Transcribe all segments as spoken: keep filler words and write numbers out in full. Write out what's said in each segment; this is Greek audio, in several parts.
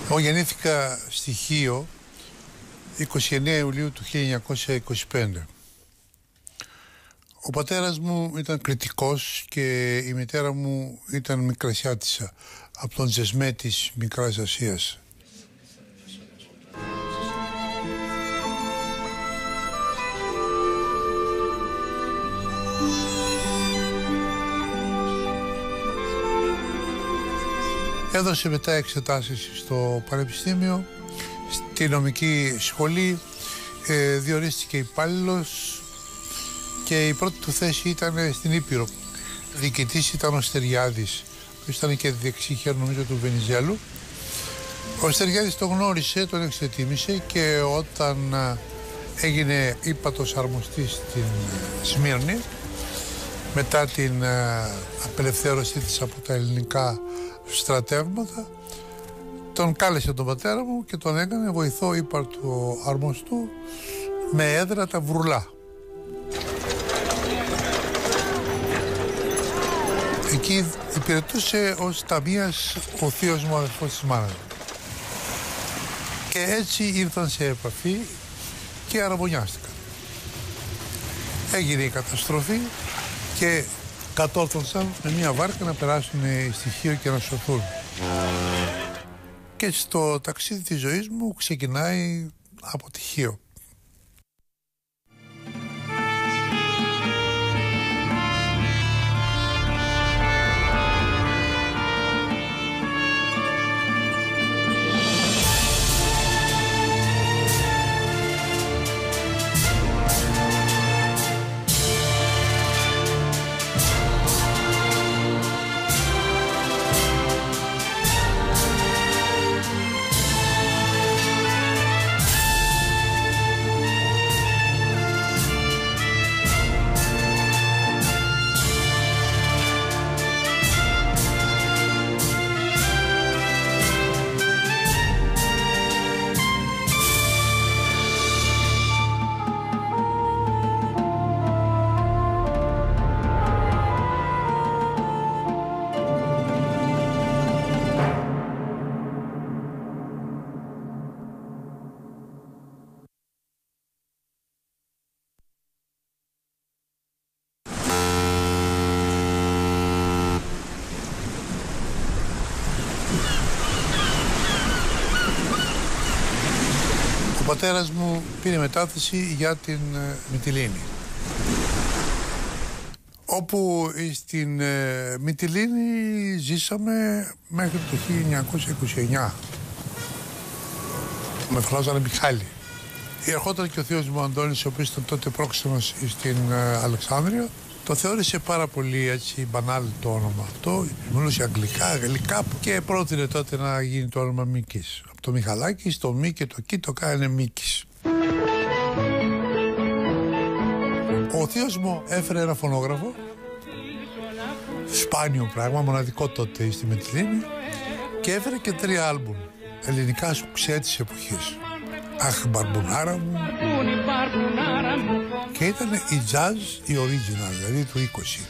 Εγώ γεννήθηκα στη Χίο είκοσι εννέα Ιουλίου του χίλια εννιακόσια είκοσι πέντε. Ο πατέρας μου ήταν κριτικός και η μητέρα μου ήταν μικρασιάτισσα από τον Τζεσμέ της Μικράς Ασίας. Έδωσε μετά εξετάσεις στο πανεπιστήμιο, στη νομική σχολή, ε, διορίστηκε υπάλληλος και η πρώτη του θέση ήταν στην Ήπειρο. Διοικητής ήταν ο Στεριάδης, που ήταν και διεξήχερ νομίζω του Βενιζέλου. Ο Στεριάδης τον γνώρισε, τον εξετίμησε και όταν έγινε ύπατος αρμοστής στην Σμύρνη, μετά την απελευθέρωσή της από τα ελληνικά στρατεύματα, τον κάλεσε τον πατέρα μου και τον έκανε βοηθό ύπαρτου αρμοστού με έδρα τα Βρουλά. Εκεί υπηρετούσε ως ταμείας ο θείος μου αδελφός της μάνας μου. Και έτσι ήρθαν σε επαφή και αραβωνιάστηκαν. Έγινε η καταστροφή και κατόρθωσαν με μια βάρκα να περάσουν στη Χίο και να σωθούν. Και στο ταξίδι της ζωής μου ξεκινάει από τη Χίο. Ο πατέρας μου πήρε μετάθεση για την ε, Μυτιλήνη, όπου στην ε, Μυτιλήνη ζήσαμε μέχρι το χίλια εννιακόσια είκοσι εννέα. Με φωνάζανε Μιχάλη. Ερχόταν και ο θείος μου Αντώνης, ο οποίος ήταν τότε πρόξενος στην ε, Αλεξάνδρεια. Το θεώρησε πάρα πολύ έτσι μπανάλ το όνομα αυτό. Μιλούσε αγγλικά, γαλλικά και πρότεινε τότε να γίνει το όνομα Μίκης. Από το Μιχαλάκι στο Μί και το Κι το κάνει Μίκης. Ο θείος μου έφερε ένα φωνόγραφο, σπάνιο πράγμα, μοναδικό τότε στη Μυτιλήνη, και έφερε και τρία άλμπουμ ελληνικά σουξέ της εποχής. Αχ, μπαρμπουνάρα μου. Και ήταν η jazz, η original, δηλαδή του είκοσι.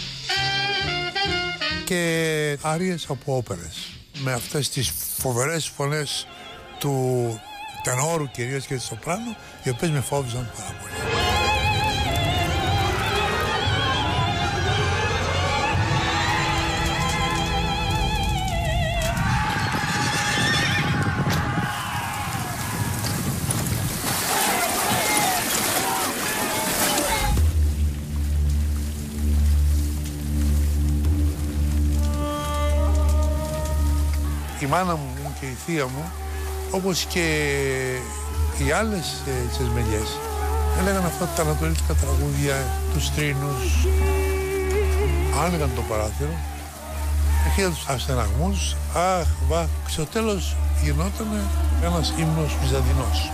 Και άριες από όπερες, με αυτές τις φοβερές φωνές του τενόρου κυρίως και της σοπράνου, οι οποίες με φόβιζαν πάρα πολύ. Η μάνα μου και η θεία μου, όπως και οι άλλες ε, τσεσμελιές, έλεγαν αυτά τα ανατολίτικα τραγούδια, τους τρίνους, άνοιγαν το παράθυρο, έχετε τους ασθεναγμούς, αχ, βα, στο τέλος γινόταν ένας ύμνος βυζαντινός.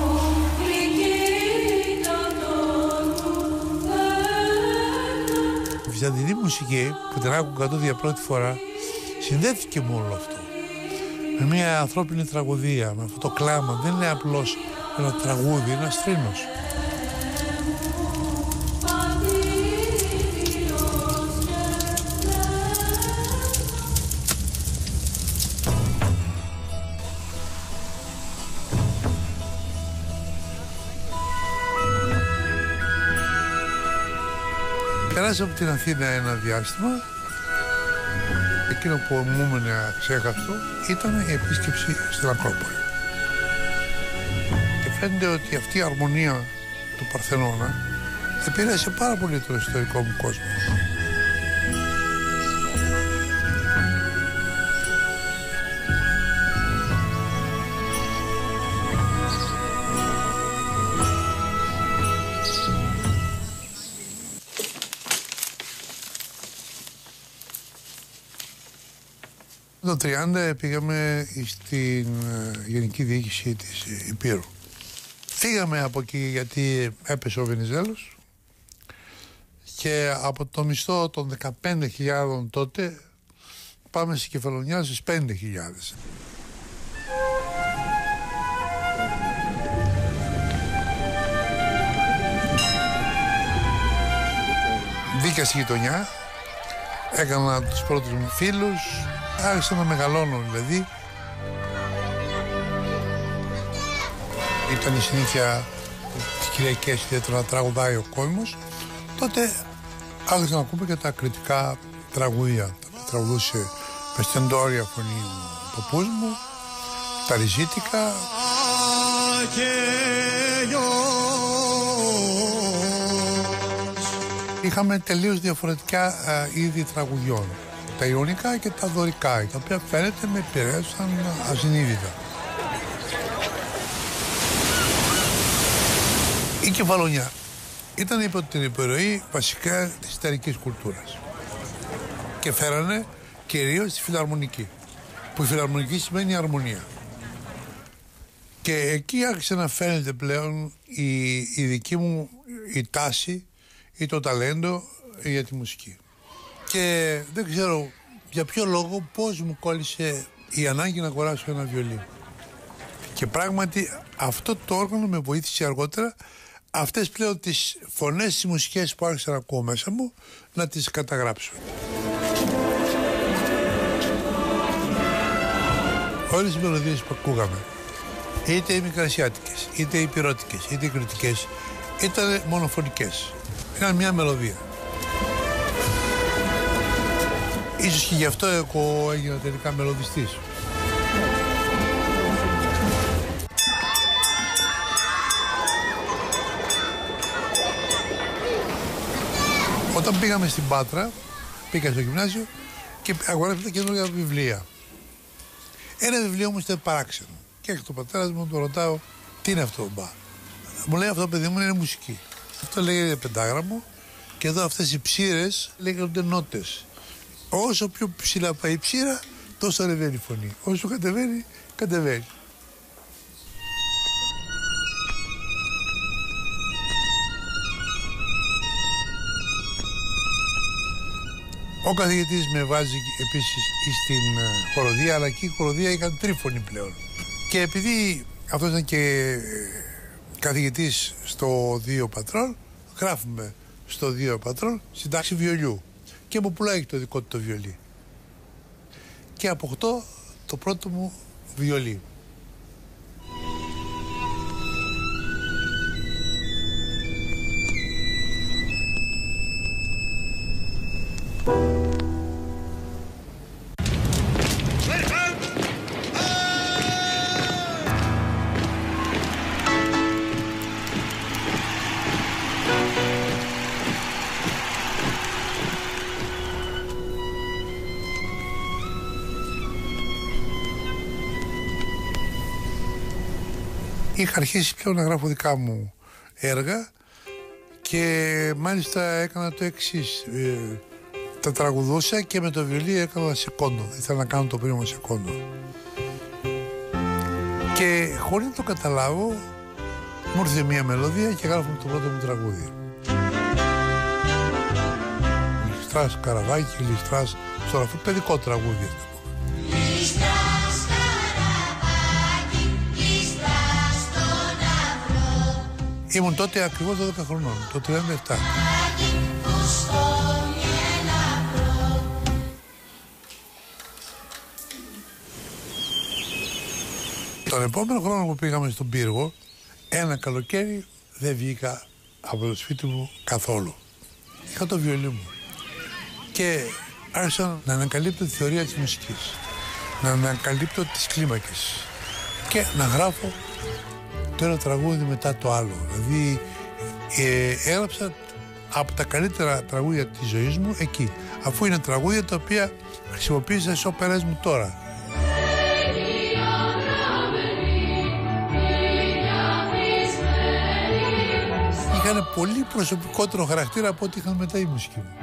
Η βυζαντινή μουσική που την άκουγα τότε για πρώτη φορά συνδέθηκε με όλο αυτό. Με μια ανθρώπινη τραγωδία, με αυτό το κλάμα. Δεν είναι απλώς ένα τραγούδι, είναι ένας τρίνος. Πέρασα από την Αθήνα ένα διάστημα. Εκείνο που μου έμενε αξέχαστο ήταν η επίσκεψη στην Ακρόπολη. Και φαίνεται ότι αυτή η αρμονία του Παρθενώνα επηρέασε πάρα πολύ τον ιστορικό μου κόσμο. Το τριάντα πήγαμε στην Γενική Διοίκηση της Υπήρου. Φύγαμε από εκεί γιατί έπεσε ο Βενιζέλος και από το μισθό των δεκαπέντε χιλιάδων τότε πάμε στη Κεφαλονιά στις πέντε χιλιάδες. Μπήκα στη γειτονιά, έκανα τους πρώτους μου φίλους, άρχισα να μεγαλώνω δηλαδή. Ήταν η συνήθεια τις Κυριακές ιδιαίτερα να τραγουδάει ο κόσμος. Τότε άρχισα να ακούμε και τα κριτικά τραγούδια. Τραγουδούσε με στεντόρια φωνή ο παππούς μου, τα ριζίτικα. Είχαμε τελείως διαφορετικά α, είδη τραγουδιών. Τα ιωνικά και τα δωρικά, τα οποία φαίνεται με επηρέασαν ασυνείδητα. Η Κεφαλονιά ήταν υπό την επιρροή βασικά της ιταλικής κουλτούρας και φέρανε κυρίως τη φιλαρμονική, που η φιλαρμονική σημαίνει αρμονία. Και εκεί άρχισε να φαίνεται πλέον η, η δική μου η τάση ή το ταλέντο για τη μουσική. Και δεν ξέρω για ποιο λόγο, πώς μου κόλλησε η ανάγκη να αγοράσω ένα βιολί. Και πράγματι αυτό το όργανο με βοήθησε αργότερα αυτές πλέον τις φωνές, τις μουσικές που άρχισα να ακούω μέσα μου, να τις καταγράψω. Όλες οι μελωδίες που ακούγαμε, είτε οι μικρασιάτικες, είτε οι πυρώτικες, είτε οι κριτικές, ήταν μονοφωνικές. Ήταν μια μελωδία. Ίσως και γι' αυτό εγώ έγινα τελικά μελωδιστής. Όταν πήγαμε στην Πάτρα, πήγα στο γυμνάσιο και αγοράσαμε καινούργια βιβλία. Ένα βιβλίο μου ήταν παράξενο. Και έρχεται ο πατέρας μου, τον ρωτάω, τι είναι αυτό, μπα. Μου λέει, αυτό παιδί μου είναι μουσική. Αυτό λέγεται πεντάγραμμο και εδώ αυτές οι ψήρες λέγονται νότες. Όσο πιο ψηλά πάει η ψήρα, τόσο ανεβαίνει η φωνή. Όσο κατεβαίνει, κατεβαίνει. Ο καθηγητής με βάζει επίσης στην χοροδία, αλλά εκεί η χοροδία ήταν τρίφωνη πλέον. Και επειδή αυτός ήταν και καθηγητής στο δύο πατρόλ, γράφουμε στο δύο πατρόλ στην τάξη βιολιού. Και μου πουλάει το δικό του το βιολί. Και αποκτώ το πρώτο μου βιολί. Είχα αρχίσει πλέον να γράφω δικά μου έργα και μάλιστα έκανα το εξής. Ε, τα τραγουδούσα και με το βιολί έκανα σεκόντο. Ήθελα να κάνω το πρώτο σεκόντο. Και χωρίς να το καταλάβω, μου ήρθε μια μελωδία και γράφω το πρώτο μου τραγούδι. Ληστράς καραβάκι, ληστράς στο ραφού, παιδικό τραγούδι αυτό. Ήμουν τότε ακριβώς δώδεκα χρονών, το τριάντα επτά. Τον επόμενο χρόνο που πήγαμε στον πύργο, ένα καλοκαίρι δεν βγήκα από το σπίτι μου καθόλου. είχα το βιολί μου και άρχισα να ανακαλύπτω τη θεωρία της μουσικής, να ανακαλύπτω τις κλίμακες και να γράφω το ένα τραγούδι μετά το άλλο. Δηλαδή ε, έγραψα από τα καλύτερα τραγούδια της ζωής μου εκεί, αφού είναι τραγούδια τα οποία χρησιμοποίησα στις όπερες μου τώρα. Είχαν πολύ προσωπικότερο χαρακτήρα από ό,τι είχαν μετά η μουσική μου.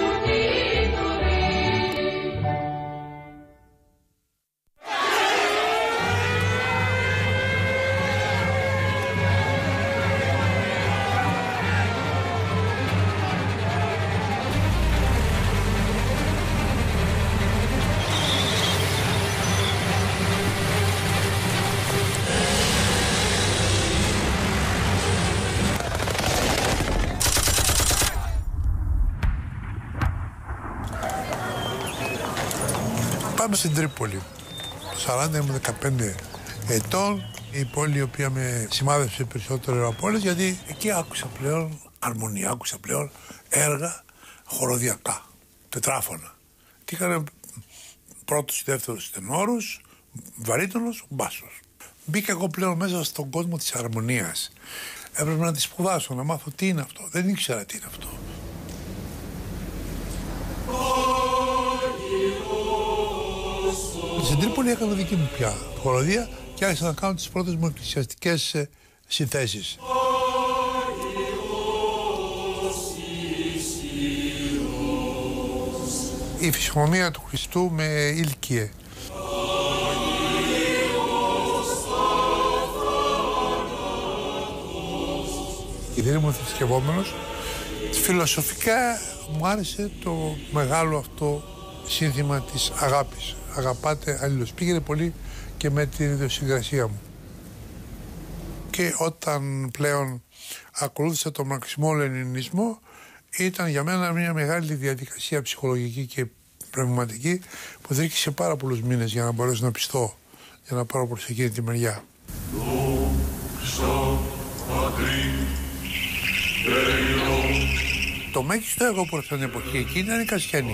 Πάμε στην Τρίπολη. Το σαράντα ήμουν δεκαπέντε ετών. Η πόλη η οποία με σημάδεψε περισσότερο από όλες, γιατί εκεί άκουσα πλέον αρμονία, άκουσα πλέον έργα χοροδιακά, τετράφωνα. Τι είχαν πρώτους και δεύτερους τενόρους, βαρύτονος, μπάσος. Μπήκα εγώ πλέον μέσα στον κόσμο της αρμονίας. Έπρεπε να τη σπουδάσω, να μάθω τι είναι αυτό. Δεν ήξερα τι είναι αυτό. Στην Τρίπολη έκανα δική μου πια χοροδία και άρχισα να κάνω τις πρώτες μου εκκλησιαστικές ε, συνθέσεις. Η φυσιογνωμία του Χριστού με ήλκυε. Δεν ήμουν θρησκευόμενος. Φιλοσοφικά μου άρεσε το μεγάλο αυτό σύνθημα της αγάπης. Αγαπάτε αλλήλους. Πήγαινε πολύ και με την ιδιοσυγκρασία μου. Και όταν πλέον ακολούθησα τον μαρξισμό-λενινισμό, ήταν για μένα μια μεγάλη διαδικασία ψυχολογική και πνευματική που διήρκησε πάρα πολλούς μήνες για να μπορέσω να πιστώ, για να πάρω προς εκείνη τη μεριά. Το μέγιστο έργο που στην εποχή εκείνη ήταν η Κασιανή.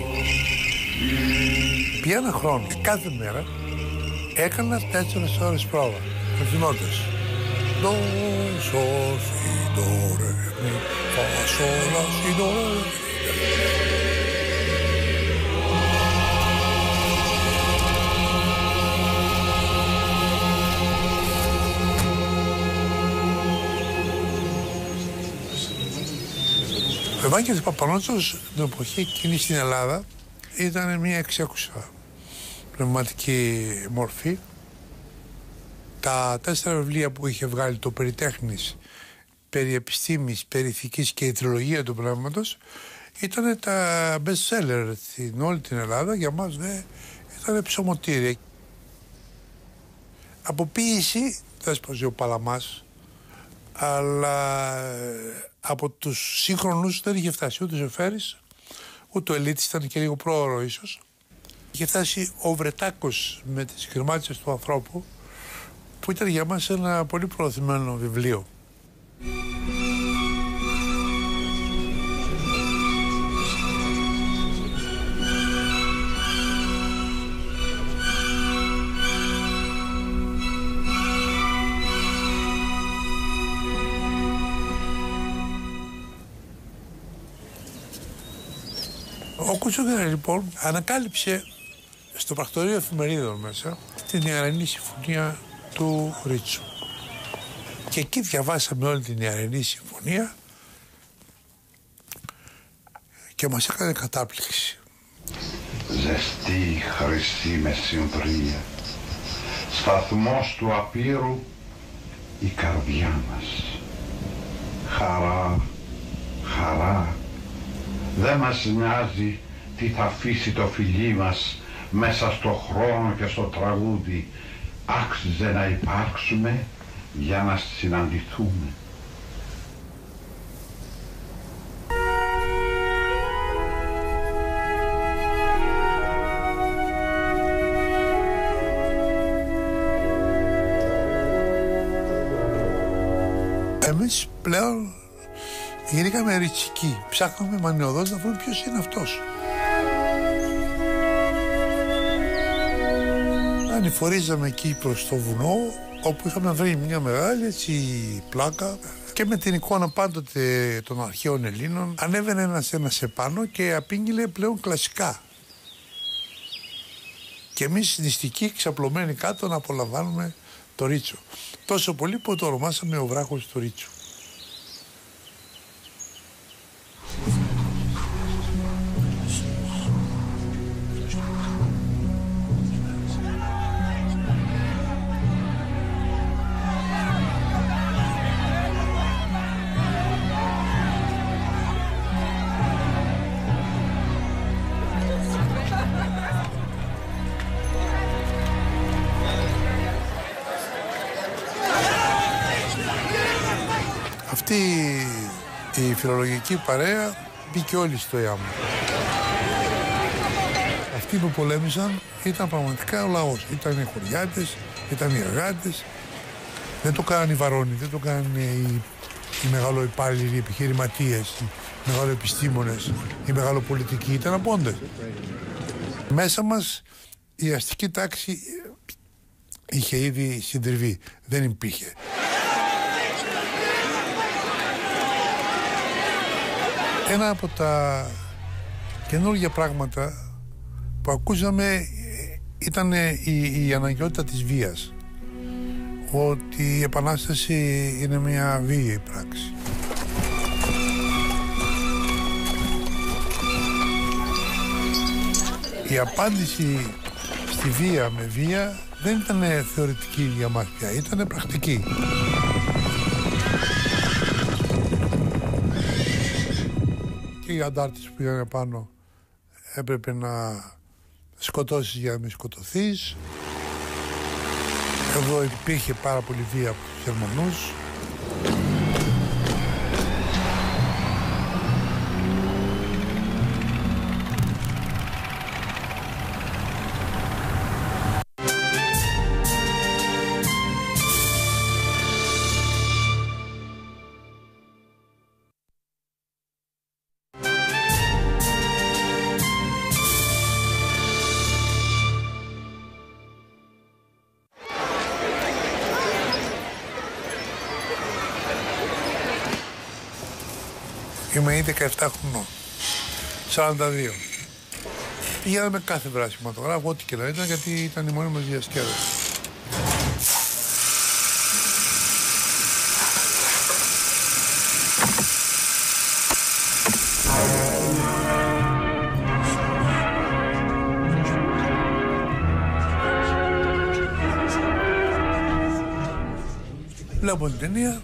Πια ένα χρόνο, κάθε μέρα έκανα τέσσερις ώρες πρόβα, continuώντας. Δο, σο, σι, δο, ρε, μη, φα, σο, λα, σι, δο, ρε. Ο Ευάγγελος Παπανότσος την εποχή εκείνη στην Ελλάδα ήταν μια εξέχουσα πνευματική μορφή. Τα τέσσερα βιβλία που είχε βγάλει, το περί τέχνης, περί επιστήμης, περί ηθικής και η τριλογία του πνεύματος, ήταν τα best seller στην όλη την Ελλάδα. Για μας δε ήταν ψωμοτήρια. Από ποίηση θα έσπαζε ο Παλαμάς, αλλά από τους σύγχρονους δεν είχε φτάσει ούτε ο Ζεφέρης, ούτε ο Ελίτης, ήταν και λίγο πρόωρο ίσως. Είχε φτάσει ο Βρετάκος με τις κρυμάτσες του ανθρώπου, που ήταν για μας ένα πολύ προωθημένο βιβλίο. Ο Κούτσογκερ λοιπόν ανακάλυψε στο πρακτορείο εφημερίδων μέσα την Ιαρνή Συμφωνία του Ρίτσου. Και εκεί διαβάσαμε όλη την Ιαρνή Συμφωνία και μας έκανε κατάπληξη. Ζεστή χρυσή μεσημβρία, σταθμός του απείρου η καρδιά μας. Χαρά, χαρά, δεν μας νοιάζει τι θα αφήσει το φιλί μας μέσα στο χρόνο και στο τραγούδι. Άξιζε να υπάρξουμε για να συναντηθούμε. Εμείς πλέον Γυρίκαμε ριτσικοί, ψάχναμε μανιωδώς να βρούμε ποιος είναι αυτός. Ανηφορίζαμε εκεί προς το βουνό, όπου είχαμε βρει μια μεγάλη έτσι πλάκα και με την εικόνα πάντοτε των αρχαίων Ελλήνων ανέβαινε ένας ένας επάνω και απήγγειλε πλέον κλασικά. Και εμείς νηστικοί ξαπλωμένοι κάτω να απολαμβάνουμε το ρίτσο. Τόσο πολύ που το ονομάσαμε ο βράχος του ρίτσου. Αυτή η φιλολογική παρέα μπήκε όλοι στο ΙΑΜ. Αυτοί που πολέμησαν ήταν πραγματικά ο λαός. Ήταν οι χωριάτες, ήταν οι εργάτες. Δεν το κάνανε οι βαρόνοι, δεν το κάνανε οι, οι μεγαλοϊπάλληλοι, οι επιχειρηματίες, οι μεγαλοεπιστήμονες, οι μεγαλοπολιτικοί. Ήταν απόντες. Μέσα μας η αστική τάξη είχε ήδη συντριβεί. Δεν υπήρχε. Ένα από τα καινούργια πράγματα που ακούσαμε ήταν η, η αναγκαιότητα της βίας. Ότι η Επανάσταση είναι μια βίαιη πράξη. Η απάντηση στη βία με βία δεν ήταν θεωρητική για μας πια, ήταν πρακτική. Και οι αντάρτες που πήγαν πάνω έπρεπε να σκοτώσεις για να μην σκοτωθείς. Εδώ υπήρχε πάρα πολύ βία από τους Γερμανούς. Είμαι δεκαεπτά χρονών, σαράντα δύο. Πηγαίναμε κάθε βράδυ σηματογράφο, ό,τι και να ήταν, γιατί ήταν η μόνη μας διασκέδαση. Βλέπω την ταινία.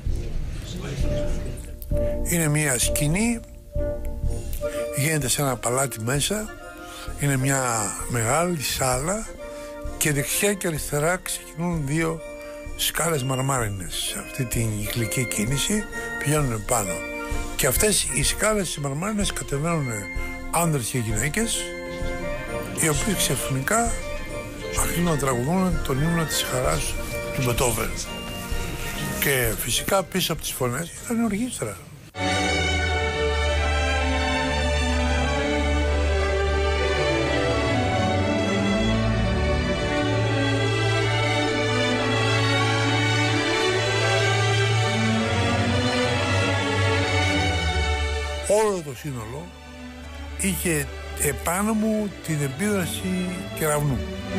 Είναι μια σκηνή, γίνεται σε ένα παλάτι μέσα, είναι μια μεγάλη σάλα και δεξιά και αριστερά ξεκινούν δύο σκάλες μαρμάρινες. Σε αυτή την κυκλική κίνηση πηγαίνουν πάνω. Και αυτές οι σκάλες οι μαρμάρινες κατεβαίνουν άνδρες και γυναίκες, οι οποίοι ξαφνικά αρχίζουν να τραγουδούν τον ύμνο της χαράς του Μπετόβεν. Και φυσικά πίσω από τις φωνές ήταν η οργήστρα. Όλο το σύνολο είχε επάνω μου την επίδραση κεραυνού.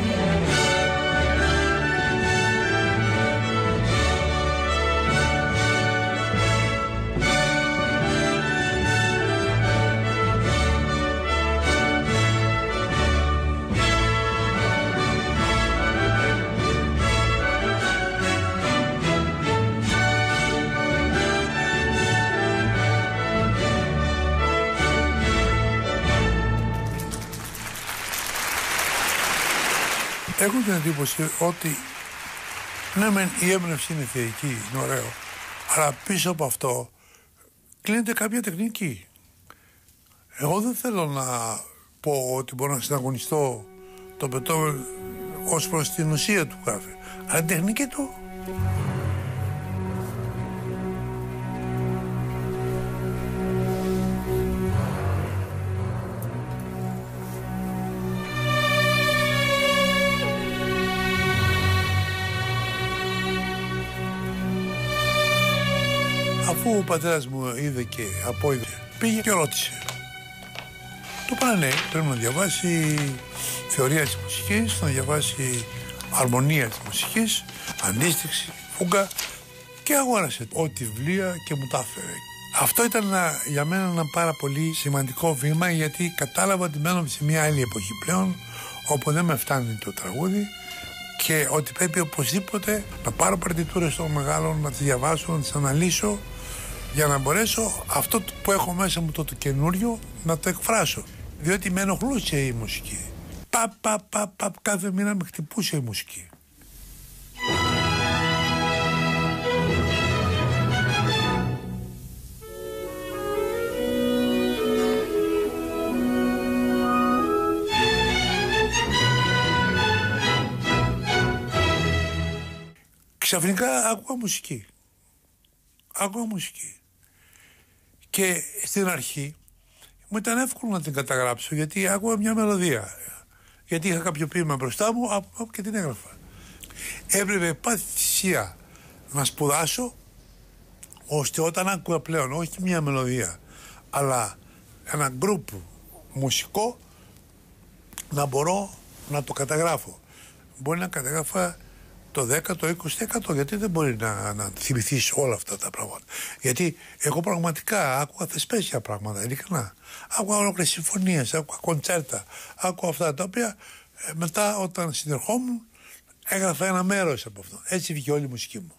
Έχω την εντύπωση ότι ναι, μεν, η έμπνευση είναι θεϊκή, είναι ωραίο, αλλά πίσω από αυτό κλείνεται κάποια τεχνική. Εγώ δεν θέλω να πω ότι μπορώ να συναγωνιστώ το Μπετόβεν ως προς την ουσία του κάθε, αλλά την τεχνική του. Αφού ο πατέρας μου είδε και απόειδε, πήγε και ρώτησε. Του είπα ναι, πρέπει να διαβάσει θεωρία της μουσικής, να διαβάσει αρμονία της μουσικής, αντίστοιξη, φούγκα, και αγόρασε ό,τι βιβλία και μου τα έφερε. Αυτό ήταν ένα, για μένα ένα πάρα πολύ σημαντικό βήμα, γιατί κατάλαβα ότι μένω σε μια άλλη εποχή πλέον, όπου δεν με φτάνει το τραγούδι και ότι πρέπει οπωσδήποτε να πάρω παρτιτούρες των μεγάλων, να τις διαβάσω, να τις αναλύσω, για να μπορέσω αυτό που έχω μέσα μου, το, το καινούριο, να το εκφράσω. Διότι με ενοχλούσε η μουσική. Παπ, παπ, παπ, παπ, κάθε μήνα με χτυπούσε η μουσική. Ξαφνικά άκουγα μουσική. Άκουγα μουσική. Και στην αρχή μου ήταν εύκολο να την καταγράψω, γιατί άκουγα μια μελωδία. Γιατί είχα κάποιο ποίημα μπροστά μου άπου, και την έγραφα. Έπρεπε πάθη θυσία να σπουδάσω, ώστε όταν άκουγα πλέον όχι μια μελωδία, αλλά ένα γκρουπ μουσικό, να μπορώ να το καταγράφω. Μπορεί να καταγράφω το δέκα, το είκοσι τοις εκατό, γιατί δεν μπορεί να, να θυμηθείς όλα αυτά τα πράγματα. Γιατί εγώ πραγματικά άκουγα θεσπέσια πράγματα, ειλικρινά. Άκουγα ολόκληρες συμφωνίες, άκουγα κοντσέρτα, άκουγα αυτά τα οποία ε, μετά όταν συνερχόμουν έγραφα ένα μέρος από αυτό. Έτσι βγήκε όλη η μουσική μου.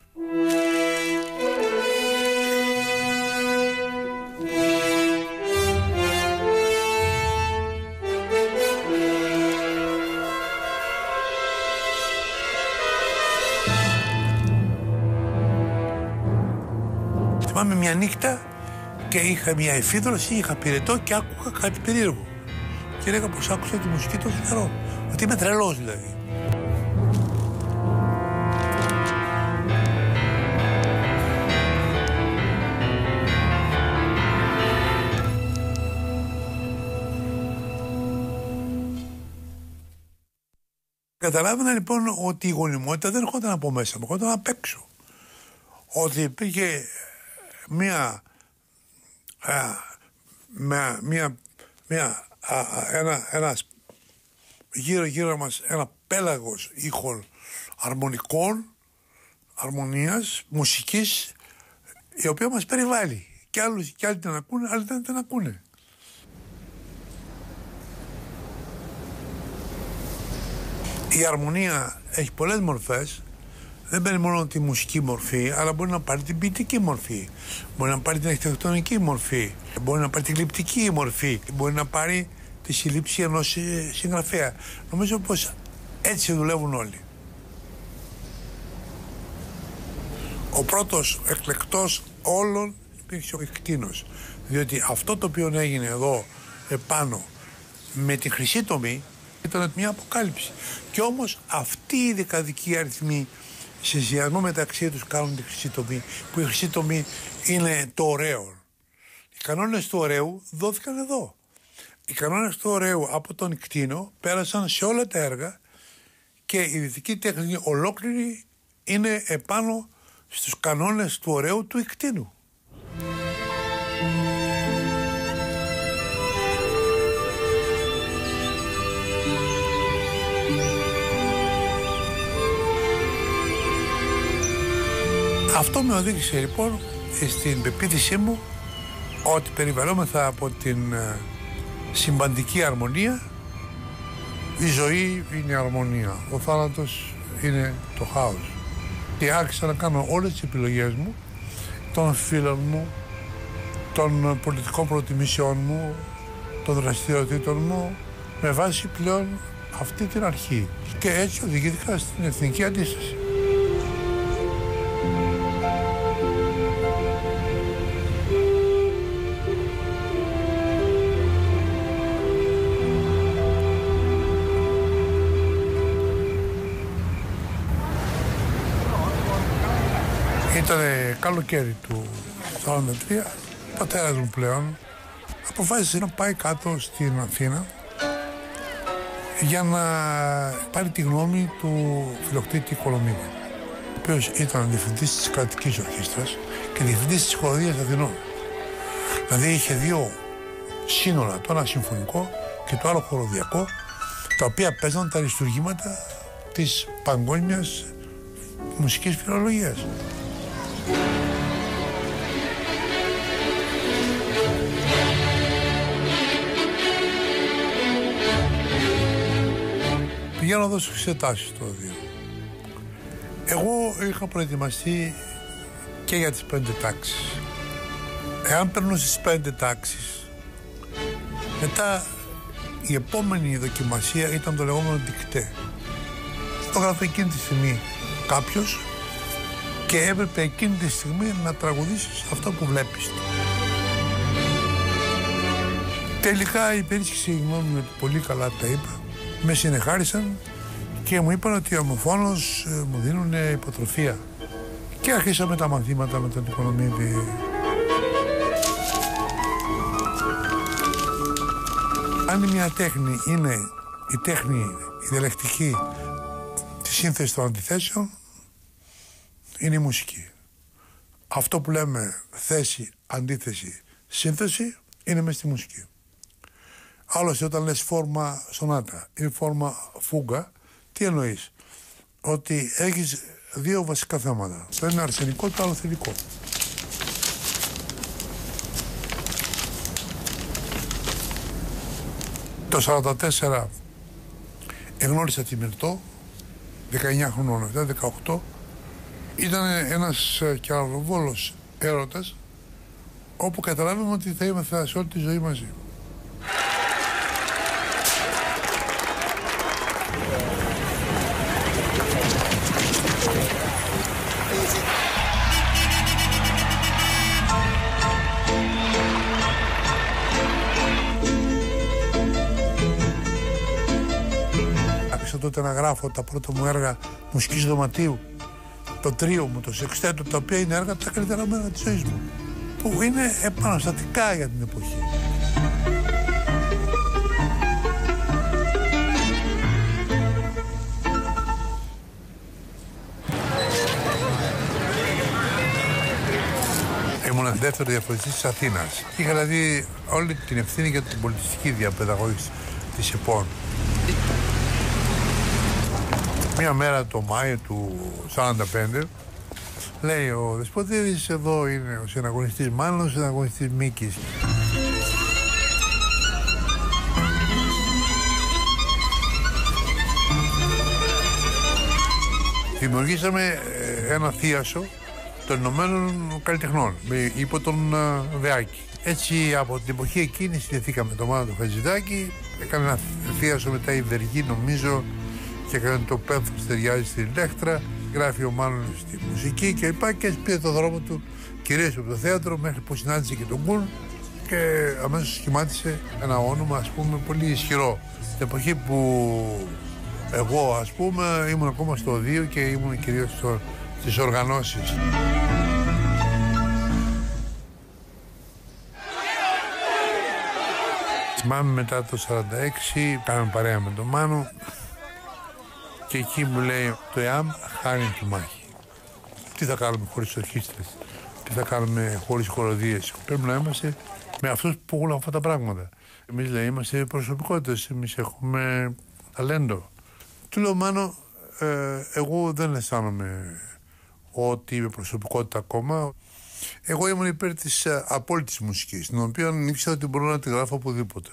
Θυμάμαι μια νύχτα και είχα μια εφίδρωση, είχα πυρετό και άκουγα κάτι περίεργο. Και έλεγα πως άκουσα τη μουσική τόσο καιρό. Ότι είμαι τρελός δηλαδή. Καταλάβαινα λοιπόν ότι η γονιμότητα δεν ερχόταν από μέσα μου, ερχόταν απ' έξω. Ότι υπήρχε μία, α, μία, μία, μία α, ένα, ένας γύρω γύρω μας ένα πέλαγος ήχων αρμονικών, αρμονίας, μουσικής, η οποία μας περιβάλλει. Και άλλοι, και άλλοι την ακούνε, άλλοι δεν την ακούνε. Η αρμονία έχει πολλές μορφές. Δεν παίρνει μόνο τη μουσική μορφή, αλλά μπορεί να πάρει την ποιητική μορφή. Μπορεί να πάρει την αρχιτεκτονική μορφή. Μπορεί να πάρει την γλυπτική μορφή. Μπορεί να πάρει τη σύλληψη ενός συγγραφέα. Νομίζω πως έτσι δουλεύουν όλοι. Ο πρώτος εκλεκτός όλων υπήρξε ο Ικτίνος. Διότι αυτό το οποίο έγινε εδώ επάνω με τη χρυσή τομή ήταν μια αποκάλυψη. Και όμως αυτοί οι δεκαδικοί αριθμοί σε συνδυασμό μεταξύ τους κάνουν τη χρυσή τομή, που η χρυσή τομή είναι το ωραίο. Οι κανόνες του ωραίου δόθηκαν εδώ. Οι κανόνες του ωραίου από τον Ικτίνο πέρασαν σε όλα τα έργα και η δυτική τέχνη ολόκληρη είναι επάνω στους κανόνες του ωραίου του Ικτίνου. Αυτό με οδήγησε λοιπόν στην πεποίθησή μου ότι περιβαλλόμεθα από την συμπαντική αρμονία. Η ζωή είναι αρμονία, ο θάνατος είναι το χάος. Και άρχισα να κάνω όλες τις επιλογές μου, των φίλων μου, των πολιτικών προτιμήσεών μου, των δραστηριοτήτων μου, με βάση πλέον αυτή την αρχή. Και έτσι οδηγήθηκα στην εθνική αντίσταση. Ήταν καλοκαίρι του σαράντα τρία, ο πατέρας μου πλέον αποφάσισε να πάει κάτω στην Αθήνα για να πάρει τη γνώμη του Φιλοκτήτη Κολομίδη, ο οποίος ήταν διευθυντής της κρατικής ορχήστρας και διευθυντής της χοροδίας Αθηνών. Δηλαδή είχε δύο σύνολα, το ένα συμφωνικό και το άλλο χοροδιακό, τα οποία παίζαν τα αριστουργήματα της παγκόσμιας μουσικής φιλολογίας. Πηγαίνω να δώσω εξετάσεις το δύο. Εγώ είχα προετοιμαστεί και για τις πέντε τάξεις. Εάν παίρνω στις πέντε τάξεις, μετά η επόμενη δοκιμασία ήταν το λεγόμενο δικτέ. Το γράφει εκείνη τη στιγμή κάποιος και έπρεπε εκείνη τη στιγμή να τραγουδήσεις αυτό που βλέπεις. Τελικά η περίσχυση γνώμη πολύ καλά τα είπα. Με συνεχάρισαν και μου είπαν ότι ομοφόνος ε, μου δίνουν υποτροφία. Και αρχίσαμε τα μαθήματα με τον Οικονομίδη. Αν μια τέχνη είναι η τέχνη, η διαλεκτική τη σύνθεση των αντιθέσεων, είναι η μουσική. Αυτό που λέμε θέση, αντίθεση, σύνθεση, είναι μες στη μουσική. Άλλωστε όταν λες φόρμα σονάτα ή φόρμα φούγκα, τι εννοείς? Ότι έχεις δύο βασικά θέματα. Το ένα αρσενικό, το άλλο θηλυκό. Το σαράντα τέσσερα εγνώρισα τη Μυρτώ, δεκαεννιά χρονών, μετά δεκαοκτώ. Ήταν ένας κεραυνοβόλος έρωτας, όπου καταλάβαμε ότι θα είμαστε σε όλη τη ζωή μαζί. Άρχισα τότε να γράφω τα πρώτα μου έργα μουσικής δωματίου, το τρίο μου, το σεξτέτο, τα οποία είναι έργα τα καλύτερα μέρα της ζωής μου, που είναι επαναστατικά για την εποχή. Ήμουν δεύτερο διαφορετής της Αθήνας. Είχα δηλαδή όλη την ευθύνη για την πολιτιστική διαπαιδαγώγηση της ΕΠΟΝ. Μία μέρα το Μάιο του σαράντα πέντε λέει ο Δεσποτήρης, εδώ είναι ο συναγωνιστής Μάνος, ο συναγωνιστής Μίκης. Δημιουργήσαμε ένα θίασο των Ηνωμένων Καλλιτεχνών υπό τον Βεάκη. Έτσι από την εποχή εκείνη συνδεθήκαμε το Μάνο του Χατζηδάκη, έκανε ένα θίασο μετά η Βεργή νομίζω και έκανε το Πένθος ταιριάζει στην Ηλέκτρα, γράφει ο Μάνος στη μουσική και λοιπά και έτσι πήρε το δρόμο του κυρίως από το θέατρο μέχρι που συνάντησε και τον Κουν και αμέσως σχημάτισε ένα όνομα ας πούμε πολύ ισχυρό. Την εποχή που εγώ ας πούμε ήμουν ακόμα στο Οδείο και ήμουν κυρίως στο, στις οργανώσεις. Θυμάμαι μετά το σαράντα έξι κάναμε παρέα με τον Μάνο και εκεί μου λέει το ΕΑΜ χάνει τη μάχη. Τι θα κάνουμε χωρίς ορχήστρες, τι θα κάνουμε χωρίς χοροδίες. Πρέπει να είμαστε με αυτούς που έχουν αυτά τα πράγματα. Εμείς λέει είμαστε προσωπικότητες, εμείς έχουμε ταλέντο. Του λέω Μάνο, ε, εγώ δεν αισθάνομαι ότι είμαι προσωπικότητα ακόμα. Εγώ ήμουν υπέρ της ε, απόλυτης μουσικής, την οποία ήξερα ότι μπορώ να τη γράφω οπουδήποτε.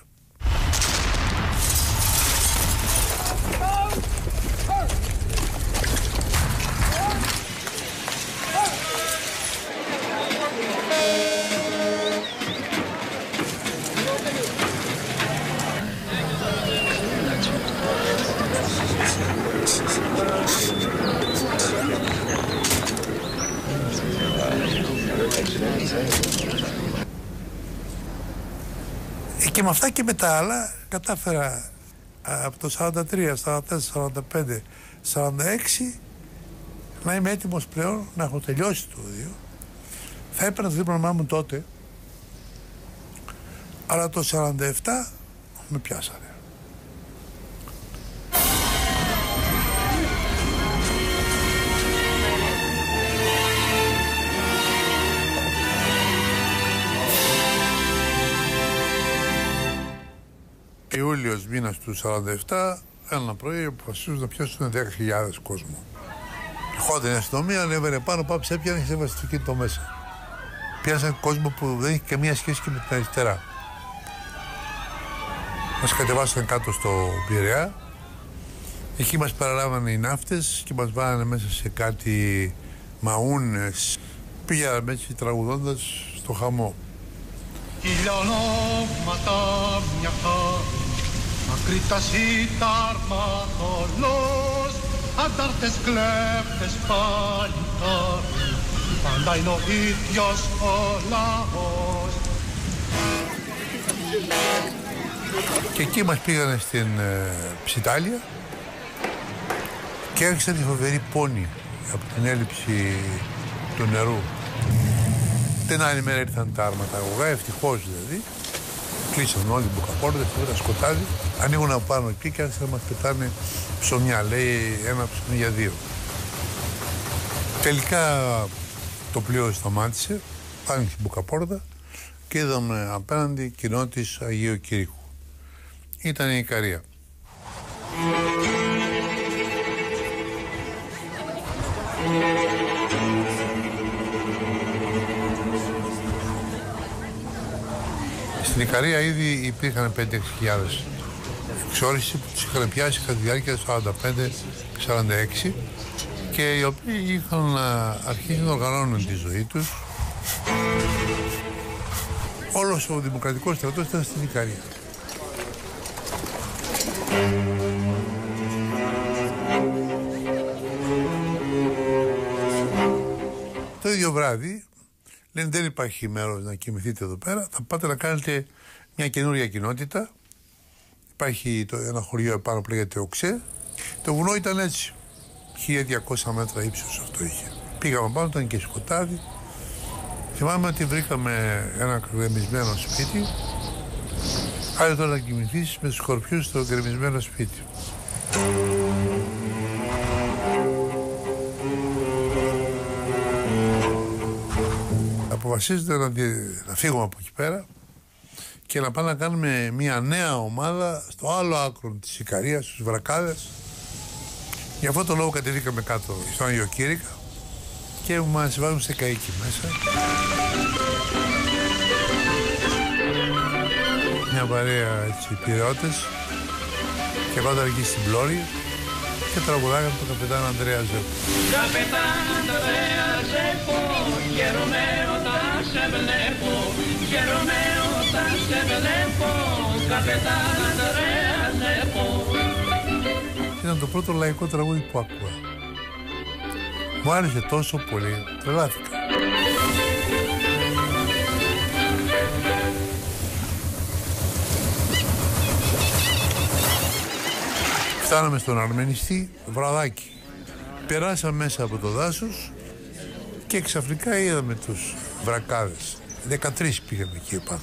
Και με αυτά και με τα άλλα κατάφερα από το σαράντα τρία, σαράντα τέσσερα, σαράντα πέντε, σαράντα έξι να είμαι έτοιμος πλέον να έχω τελειώσει το δύο. Θα έπαιρνα το δίπλωμά μου τότε, αλλά το σαράντα επτά με πιάσανε. Ιούλιος μήνας του σαράντα επτά, ένα πρωί αποφασίζουν να πιάσουν δέκα χιλιάδες κόσμο. Ερχόταν η αστυνομία, ανέβαινε πάνω, πάψε, έπιανε και έβασε το κινητό μέσα. Πιάσαν κόσμο που δεν έχει καμία σχέση και με την αριστερά. Μας κατεβάσαν κάτω στο Πειραιά. Εκεί μας παραλάβανε οι ναύτες και μας βάλανε μέσα σε κάτι μαούνες. Πήγαμε έτσι τραγουδώντας στο χαμό. Χιλιονόματα μια χάρη, μακρύ τα σιτάρματολός, αντάρτες κλέφτες παλικάρι, πάντα είναι ο ίδιος ο λαός. Και εκεί μας πήγανε στην ε, Ψιτάλια και άρχισε τη φοβερή πόνη από την έλλειψη του νερού. Την άλλη μέρα ήρθαν τα αρματαγωγά, ευτυχώς δηλαδή. Κλείσαν όλοι οι μπουκαπόρτες, έφεραν σκοτάδι, ανοίγουν από πάνω εκεί και άρχισαν να μας πετάνε ψωμιά. Λέει ένα ψωμί για δύο. Τελικά το πλοίο σταμάτησε, άνοιξε η μπουκαπόρτα και είδαμε απέναντι κοινό της Αγίου Κήρυκου. Ήταν η Ικαρία. Στην Ικαρία ήδη υπήρχαν πέντε έξι χιλιάδες εξόριστοι που τους είχαν πιάσει κατά τη διάρκεια του σαράντα πέντε σαράντα έξι και οι οποίοι είχαν αρχίσει να οργανώνουν τη ζωή τους. Όλος ο δημοκρατικός στρατός ήταν στην Ικαρία. Το ίδιο βράδυ λένε δεν υπάρχει μέρος να κοιμηθείτε εδώ πέρα, θα πάτε να κάνετε μια καινούρια κοινότητα. Υπάρχει το, ένα χωριό επάνω που λέγεται Οξέ. Το βουνό ήταν έτσι, χίλια διακόσια μέτρα ύψος αυτό είχε. Πήγαμε πάνω, ήταν και σκοτάδι. Θυμάμαι ότι βρήκαμε ένα γκρεμισμένο σπίτι. Άρα τώρα να κοιμηθείς με τους σκορπιούς στο γκρεμισμένο σπίτι. Αποφασίζεται να, να φύγουμε από εκεί πέρα και να πάμε να κάνουμε μια νέα ομάδα στο άλλο άκρο της Ικαρίας, στους Βρακάδες. Γι' αυτό το λόγο κατεβήκαμε κάτω στον Άγιο Κήρυκα και μας βάλουμε σε καΐκι μέσα. Μια παρέα έτσι πειραιώτες και πάντα εκεί στην Πλώρη και τραγουδάγαμε τον καπετάν Ανδρέα Ζέπο. Καπετάν Ανδρέα Ζέπο, χαίρομαι όταν σε βλέπω, χαίρομαι όταν σε βλέπω, καπετάν Ανδρέα Ζέπο. Ήταν το πρώτο λαϊκό τραγούδι που άκουγα. Μου άρεσε τόσο πολύ, τρελάθηκα. Φτάναμε στον Αρμενιστή, βραδάκι. Περάσαμε μέσα από το δάσος και ξαφνικά είδαμε τους Βρακάδες. δεκατρείς πήγαμε εκεί επάνω.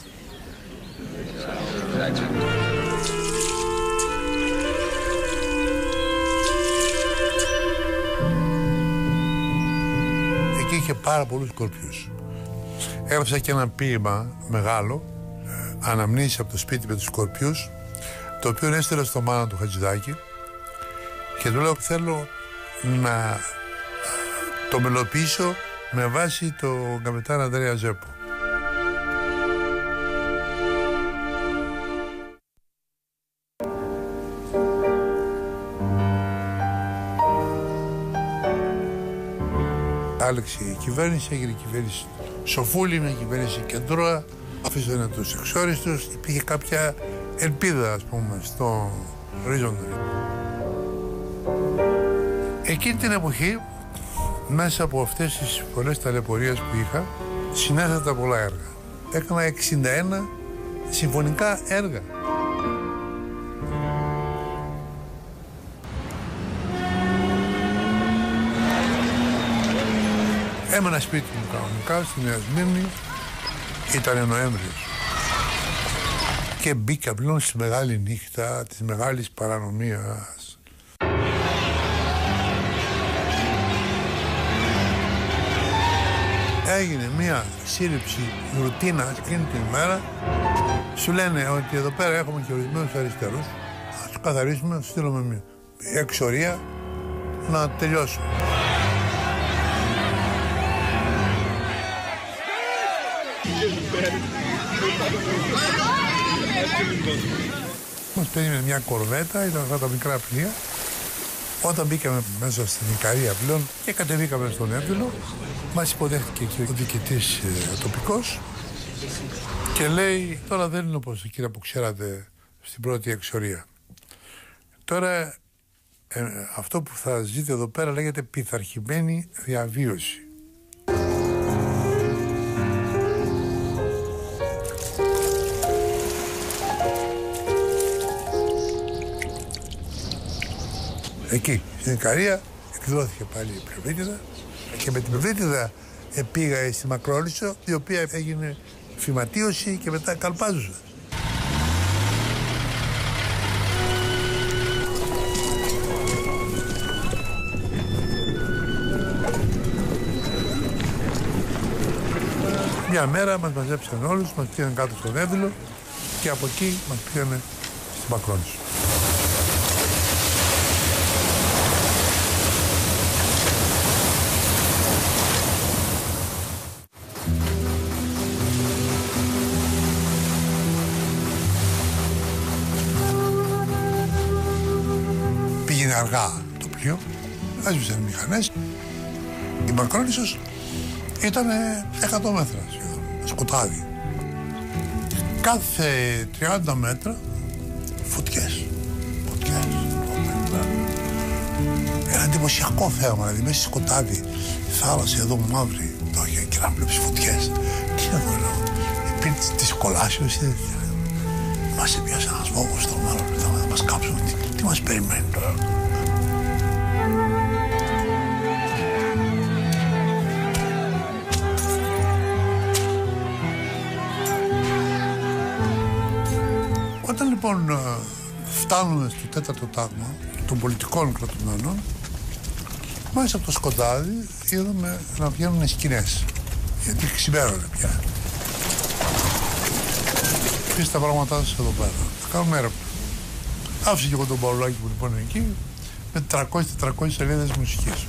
Εκεί είχε πάρα πολλούς σκορπιούς. Έγραψα και ένα ποίημα μεγάλο, αναμνήσεις από το σπίτι με τους σκορπιούς, το οποίο έστειλα στο μάνα του Χατζηδάκη και του λέω θέλω να το μελοποιήσω με βάση το καπετάν Ανδρέα Ζέπο. Άλεξε η κυβέρνηση, έγινε η κυβέρνηση Σοφούλη, μια κυβέρνηση κεντρώα, αφήσανε τους εξόριστους, υπήρχε κάποια ελπίδα, ας πούμε, στο ορίζοντα. Εκείνη την εποχή, μέσα από αυτές τις πολλές ταλαιπωρίες που είχα, συνέθετα πολλά έργα. Έκανα εξήντα ένα συμφωνικά έργα. Έμενα σπίτι μου κανονικά στη Νέα Σμύρνη, ήταν Νοέμβριος. Και μπήκα πλέον στη μεγάλη νύχτα της μεγάλης παρανομίας. έγινε μια σύλληψη ρουτίνα εκείνη την ημέρα. Σου λένε ότι εδώ πέρα έχουμε και ορισμένους αριστερούς. Ας τους καθαρίσουμε, να τους στείλουμε μια εξορία να τελειώσουμε. Μας περίμενε μια κορβέτα, ήταν αυτά τα μικρά πλοία. Όταν μπήκαμε μέσα στην Ικαρία πλέον και κατεβήκαμε στον Εύβυλο, μας υποδέχτηκε και ο διοικητής ε, τοπικός και λέει, τώρα δεν είναι όπως εκείνα που ξέρατε στην πρώτη εξορία. Τώρα ε, αυτό που θα ζείτε εδώ πέρα λέγεται πειθαρχημένη διαβίωση. Εκεί, στην Ικαρία, εκδόθηκε πάλι η πλειοβίτιδα και με την πλειοβίτιδα πήγα στη Μακρόνισσο, η οποία έγινε φυματίωση και μετά καλπάζουσα. Μια μέρα μας μαζέψαν όλους, μας πήγαν κάτω στον Εύβυλο και από εκεί μας πήγανε στη Μακρόνισσο. Πήγαινε αργά το πλοίο, έσβησαν οι μηχανές. Η Μακρόνισσος ήταν εκατό μέτρα σχεδόν, σκοτάδι. Κάθε τριάντα μέτρα φωτιές. Φωτιές. Ένα εντυπωσιακό θέαμα, δηλαδή μέσα στη σκοτάδι, θάλασσα εδώ μαύρη, το είχε και να βλέπεις φωτιές. Τι είναι εδώ, λέω, πριν της κολάσεως, μας έπιασε ένας βόγος στο μέλλον, θα μας κάψουν, τι, τι μας περιμένει τώρα. Όταν λοιπόν φτάνουμε στο τέταρτο τάγμα των πολιτικών κρατουμένων, μέσα από το σκοτάδι είδαμε να βγαίνουν σκηνές, γιατί ξημέρωνε πια. Πήστε τα πράγματά σας εδώ πέρα, θα κάνουμε έρευνα. Άφησε και εγώ τον Παουλάκη που λοιπόν είναι εκεί, με τριακόσιες με τετρακόσιες σελίδες μουσικής.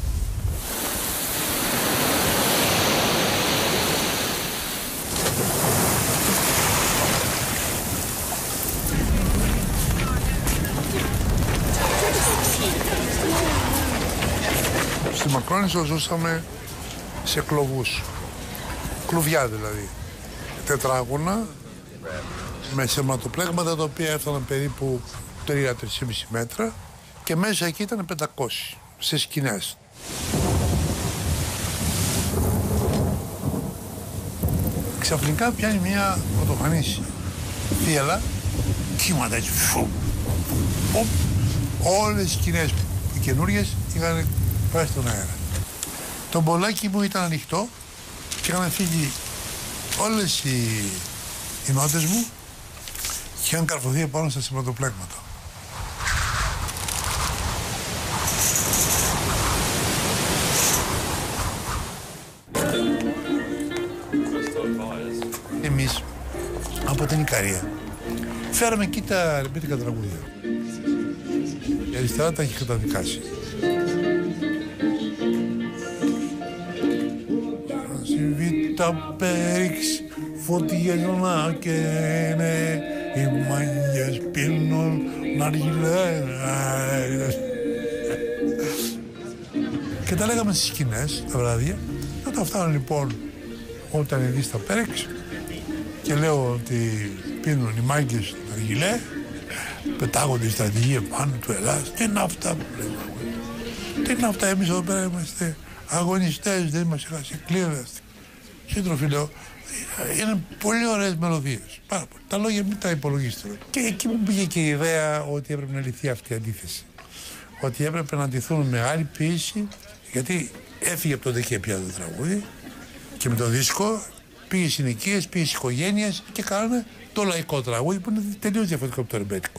Στη Μακρόνισσο ζούσαμε σε κλωβούς, κλουβιά δηλαδή, τετράγωνα με σειρματοπλέγματα τα οποία έφταναν περίπου τρία με τρία και μισό μέτρα και μέσα εκεί ήταν πεντακόσιοι σε σκηνές. Ξαφνικά πιάνει μια πρωτοφανής θύελα, κύματα έτσι, φου, φου, όλες οι σκηνές οι καινούριες είχαν πάει στον αέρα. Το μπολάκι μου ήταν ανοιχτό και είχαν φύγει όλες οι, οι νότες μου και είχαν καρφωθεί επάνω στα σηματοπλέγματα. Εμείς από την Ικαρία φέραμε εκεί τα ρεμπέτικα τραγούδια. Η αριστερά τα έχει καταδικάσει. Τα πέριξ φωτιές και είναι οι μάγες πίνουν ναργιλές. Και τα λέγαμε στις σκηνές τα βράδια. Όταν φτάνουν λοιπόν όταν είναι στα πέριξ και λέω ότι πίνουν οι μάγκες ναργιλέ, πετάγονται οι στρατηγοί επάνω του Ελλάς. Τι είναι αυτά που λέμε? Τι είναι αυτά? Εμείς εδώ πέρα είμαστε αγωνιστές, δεν είμαστε χασικλίδες. Σύντροφοι, λέω, είναι πολύ ωραίες μελωδίες. Πάρα πολύ. Τα λόγια μην τα υπολογίσετε. Και εκεί μου πήγε και η ιδέα ότι έπρεπε να λυθεί αυτή η αντίθεση. Ότι έπρεπε να αντιθούν με άλλη ποίηση, γιατί έφυγε από το δεκαετία πια το τραγούδι και με το δίσκο πήγε συνοικίες, πήγε οικογένειες και κάνανε το λαϊκό τραγούδι που είναι τελείως διαφορετικό από το ρεμπέτικο.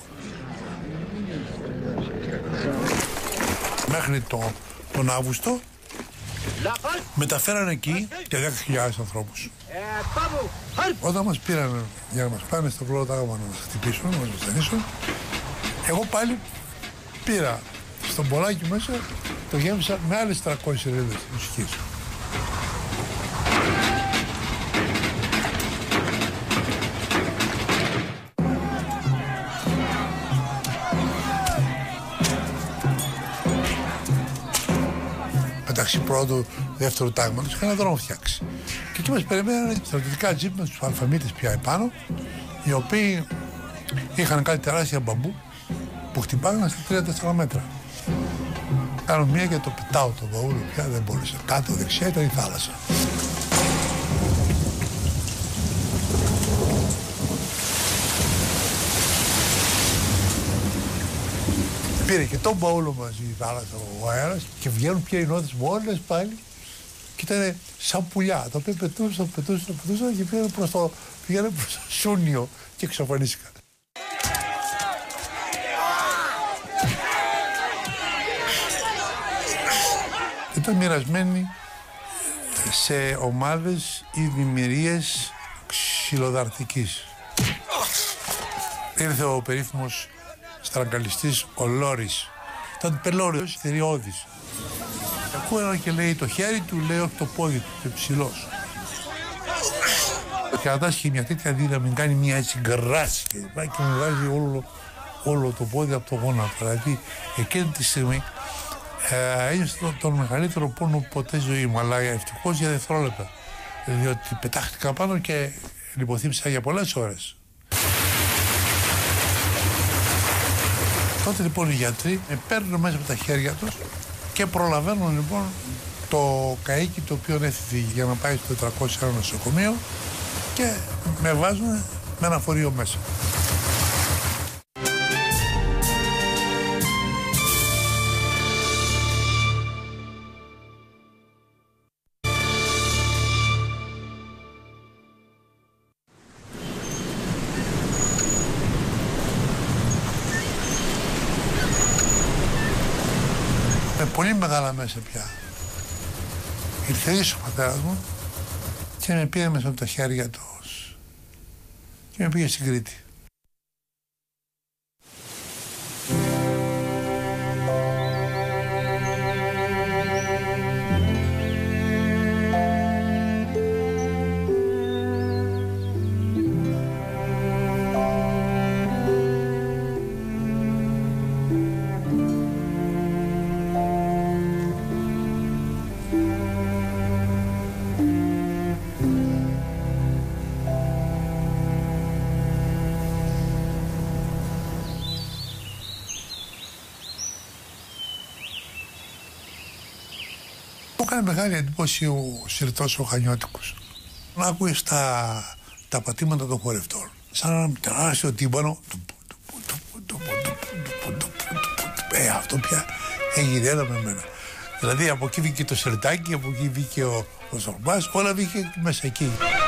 Μέχρι το, τον Αύγουστο Μεταφέρανε εκεί και δέκα χιλιάδες ανθρώπους. Όταν μας πήραν για να μας πάνε στο πλώρο τάγμα να μας χτυπήσουν, να μας βασανίσουν, εγώ πάλι πήρα στον μπολάκι μέσα, το γέμισα με άλλες τριακόσιες σελίδες μουσικής. μεταξύ πρώτου δεύτερου τάγματος είχαν ένα δρόμο φτιάξει. Και εκεί μας περιμένανε στρατιωτικά τζιπ με τους αλφαμίτες πια επάνω, οι οποίοι είχαν κάτι τεράστια μπαμπού που χτυπάγανε στα τρία τέσσερα μέτρα. Κάνω μία και το πετάω το μπαούλο πια, δεν μπορούσα. Κάτω δεξιά ήταν η θάλασσα. Πήρε και τον μπαούλο μαζί η θάλασσα, ο αέρας, και βγαίνουν πια οι νότες μόλις πάλι και ήταν σαν πουλιά. Τα οποία πετούσαν, πετούσαν, πετούσαν και πήγαιναν προς το, πήγαιναν προς το Σούνιο και εξαφανίστηκαν. Ήταν μοιρασμένοι σε ομάδες ή δημιουργίες ξυλοδαρκτικής. Ήρθε ο περίφημος στραγγαλιστής ο Λόρης. Ήταν πελώριος, θηριώδης. Ακούω και λέει το χέρι του, λέει όχι το πόδι του, το ψηλός. Και κατάσχει μια τέτοια δύναμη, κάνει μια έτσι γκράση και πάει και μου βάζει όλο, όλο το πόδι από το γόνατο. Δηλαδή εκείνη τη στιγμή ε, ένιωσε τον, τον μεγαλύτερο πόνο ποτέ ζωή μου, αλλά ευτυχώς για δευτερόλεπτα. Διότι πετάχτηκα πάνω και λιποθύμησα για πολλές ώρες. Τότε λοιπόν οι γιατροί με παίρνουν μέσα από τα χέρια τους και προλαβαίνουν λοιπόν το καΐκι το οποίο έφυγε για να πάει στο τετρακόσια ένα νοσοκομείο και με βάζουν με ένα φορείο μέσα. Με πολύ μεγάλα μέσα πια. Ήρθε ίσο ο πατέρας μου και με πήρε μέσα από τα χέρια του και με πήγε στην Κρήτη. Μου έκανε μεγάλη εντύπωση ο Συρτός ο Χανιώτικος. Να ακούεις τα, τα πατήματα των χορευτών. Σαν ένα τεράστιο τύμπανο. Ε, αυτό πια έγινε ένα με μένα. Δηλαδή από εκεί βγήκε το σερτάκι, από εκεί βγήκε ο, ο Ζορμπάς, όλα βγήκε μέσα εκεί.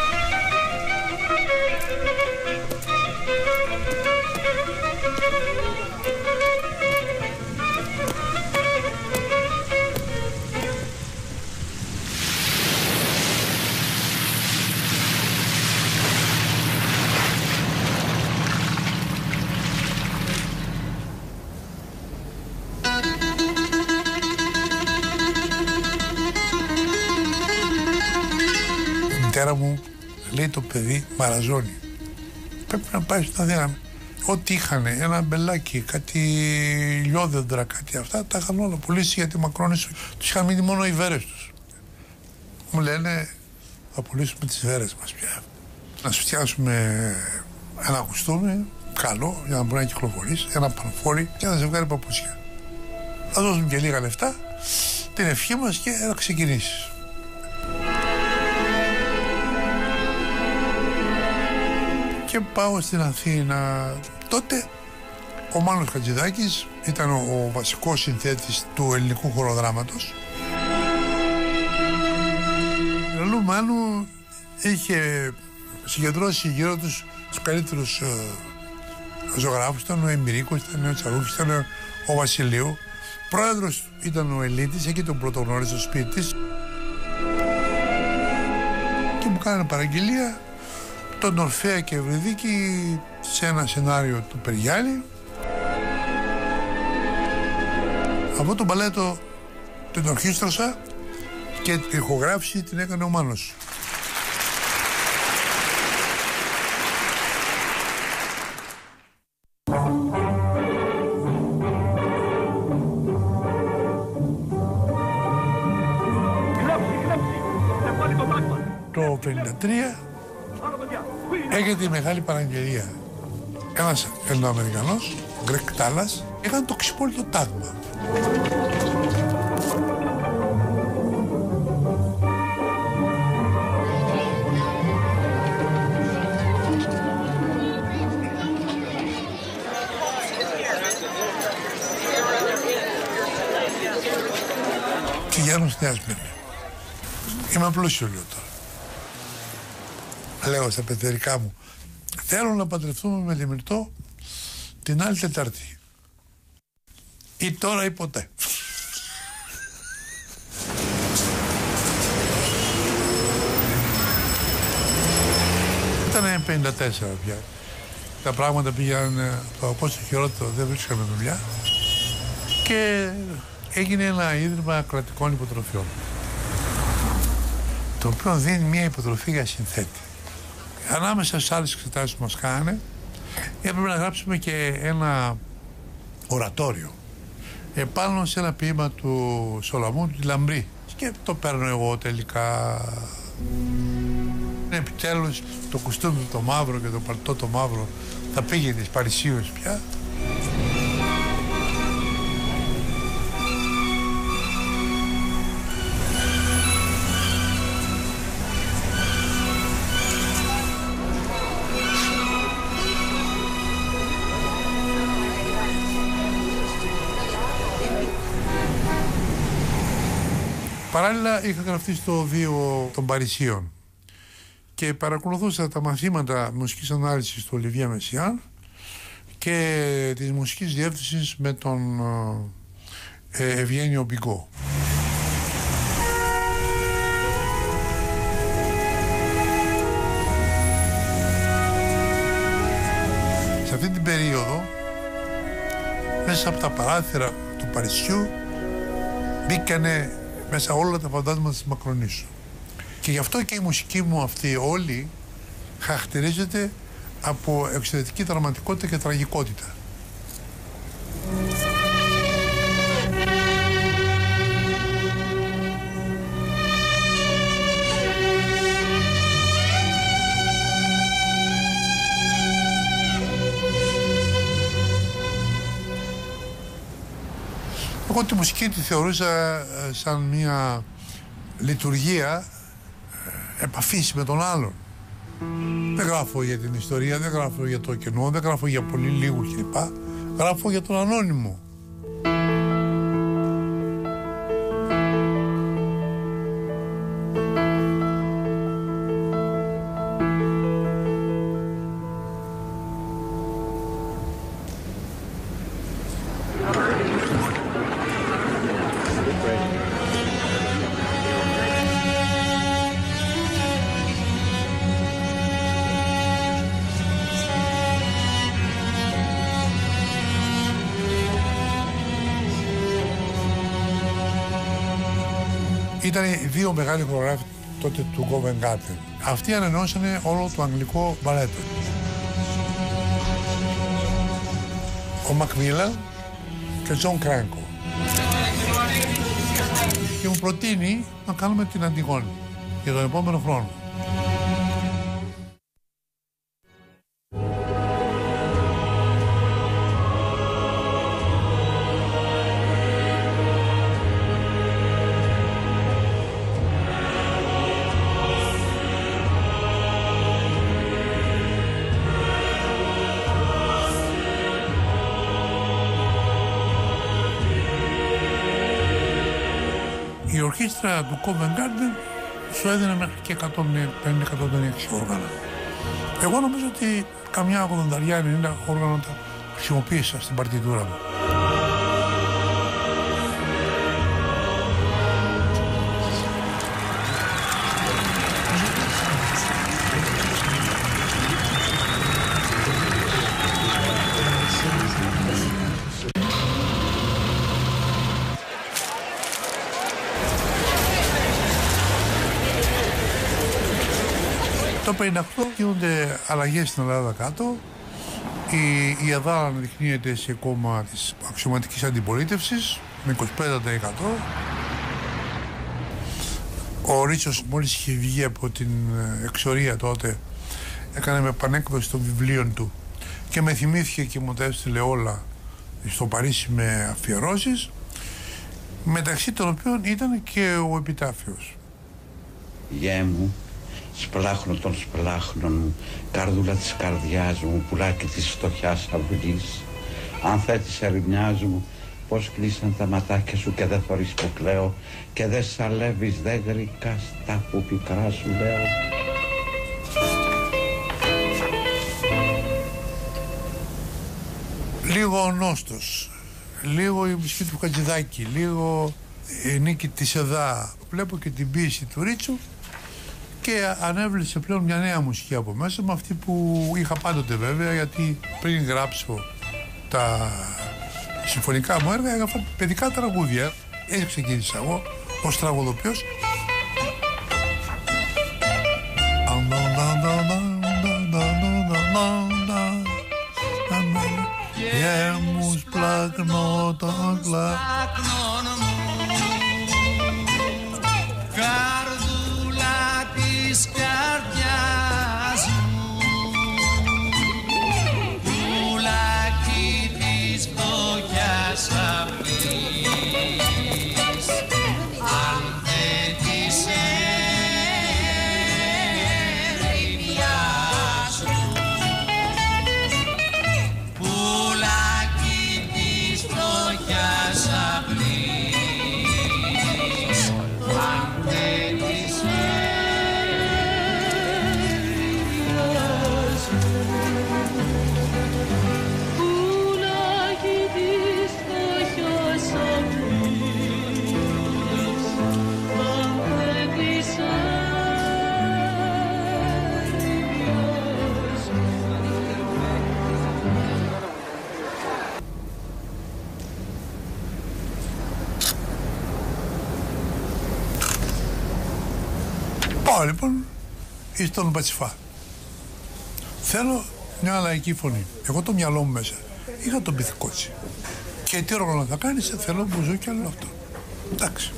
Η μητέρα μου λέει το παιδί μαραζώνει. Πρέπει να πάει στην Αθήνα. Ό,τι είχαν, ένα μπελάκι, κάτι λιόδεντρα, κάτι αυτά, τα είχαν όλα πουλήσει γιατί μακρόνες τους είχαν μείνει μόνο οι βέρες τους. Μου λένε θα πουλήσουμε τις βέρες μας πια. Να σου φτιάσουμε ένα κουστούμι καλό για να μπορεί να κυκλοφορήσει, ένα πανφόρι και ένα ζευγάρι παπούτσια. Θα δώσουμε και λίγα λεφτά, την ευχή μας και να ξεκινήσεις. Και πάω στην Αθήνα. Τότε ο Μάνος Χατζηδάκης ήταν ο, ο βασικός συνθέτης του ελληνικού χοροδράματος. Ο Λαλού Μάνου είχε συγκεντρώσει γύρω τους τους καλύτερους ε, ζωγράφους. Ήταν ο Εμμυρίκος, ήταν ο Τσαρούχης, ήταν ο Βασιλείου. Πρόεδρος ήταν ο Ελίτης, εκεί τον πρωτογνώρισε στο σπίτι της. κάνανε παραγγελία τον Ορφέα και Ευρυδίκη σε ένα σενάριο του Περιγιάννη. Αυτό το μπαλέτο την ορχήστρωσα και την ηχογράφηση την έκανε ο Μάνος. Το πενήντα τρία έγινε η μεγάλη παραγγελία. Ένας Ελληνοαμερικανός, Γκρεκ Τάλλας, έκανε το ξυπόλυτο τάγμα. Γιάννος Νέας Μήνη. Είμαι πλούσιο, λέω τώρα. Λέω στα πετερικά μου, θέλω να παντρευτούμε με τη Μυρτώ την άλλη Τετάρτη. Ή τώρα ή ποτέ. Ήταν πενήντα τέσσερα πια. Τα πράγματα πήγαν το πόσο χειρότερο, δεν βρίσκαμε δουλειά. Και έγινε ένα ίδρυμα κρατικών υποτροφιών, το οποίο δίνει μια υποτροφή για συνθέτη. Ανάμεσα στις άλλες εξετάσεις που μας κάνανε, έπρεπε να γράψουμε και ένα ορατόριο επάνω σε ένα ποίημα του Σολομού, του Λαμπρή. Και το παίρνω εγώ τελικά. Επιτέλους το κουστούμι το μαύρο και το παλτό το μαύρο θα πήγαινε εις Παρισίους πια. Παράλληλα είχα γραφτεί στο Βίο των Παρισίων και παρακολουθούσα τα μαθήματα μουσικής ανάλυσης του Ολιβιέ Μεσιάν και της μουσικής διεύθυνσης με τον ε, Ευγένιο Μπιγκό. Σε αυτή την περίοδο, μέσα από τα παράθυρα του Παρισιού μπήκανε μέσα όλα τα φαντάσματα της Μακρονήσου. Και γι' αυτό και η μουσική μου αυτή όλη χαρακτηρίζεται από εξαιρετική δραματικότητα και τραγικότητα. Εγώ τη μουσική τη θεωρούσα σαν μια λειτουργία επαφής με τον άλλον. Δεν γράφω για την ιστορία, δεν γράφω για το κενό, δεν γράφω για πολύ λίγο κλπ. Γράφω για τον ανώνυμο. Ήταν οι δύο μεγάλοι χορογράφοι τότε του Covent Garden. Αυτοί ανανεώσανε όλο το αγγλικό μπαλέτο. Ο Μακμίλαν και ο Τζον Κράνκο. Και μου προτείνει να κάνουμε την Αντιγόνη για τον επόμενο χρόνο. Η ορχήστρα του Covent Garden σου έδινε μέχρι και εκατόν πενήντα με εκατόν έξι όργανα. Εγώ νομίζω ότι καμιά ογδόντα ενενήντα όργανα τα χρησιμοποίησα στην παρτιτούρα μου. Το πενήντα οκτώ γίνονται αλλαγές στην Ελλάδα κάτω. Η, η ΕΔΑ αναδεικνύεται σε κόμμα της αξιωματικής αντιπολίτευσης με είκοσι πέντε τοις εκατό. Ο Ρίτσος μόλις είχε βγει από την εξορία τότε, έκανε με πανέκδοση των βιβλίων του και με θυμήθηκε και μου τα έστειλε όλα στο Παρίσι με αφιερώσεις, μεταξύ των οποίων ήταν και ο επιτάφιος. Γε μου, σπλάχνω των σπλάχνων μου, καρδούλα της καρδιάς μου, πουλάκι της φτωχιάς αυγής. Αν θέτεις ερημιάς μου, πως κλείσαν τα ματάκια σου και δεν θωρείς που κλαίω και δεν σαλεύεις, δεν γρικάς τα που πικρά σου λέω. Λίγο ο Νόστος, λίγο η μουσική του Χατζηδάκη, λίγο η νίκη της ΕΔΑ. Βλέπω και την ποίηση του Ρίτσου και ανέβλεσε πλέον μια νέα μουσική από μέσα, με αυτή που είχα πάντοτε βέβαια, γιατί πριν γράψω τα συμφωνικά μου έργα έγραφα παιδικά τραγούδια. Έτσι ξεκίνησα εγώ ως τραγουδοποιός. Και μου σπλάκνω τον κλάκνον μου, καρδούλα της καρδιάς μου, πουλάκι της φτωχιάς αυλής. Αν δεν της ερημιάς μου, πουλάκι της φτωχιάς αυλής. Αν δεν της ερημιάς μου, πουλάκι της φτωχιάς αυλής. Αν δεν της ερημιάς μου. πάω λοιπόν εις τον Πατσιφά. Θέλω μια λαϊκή φωνή. Εγώ το μυαλό μου μέσα είχα τον Πυθικότσι. Και τι ρόλο θα κάνεις, θέλω μπουζούκι, άλλο αυτό. Εντάξει.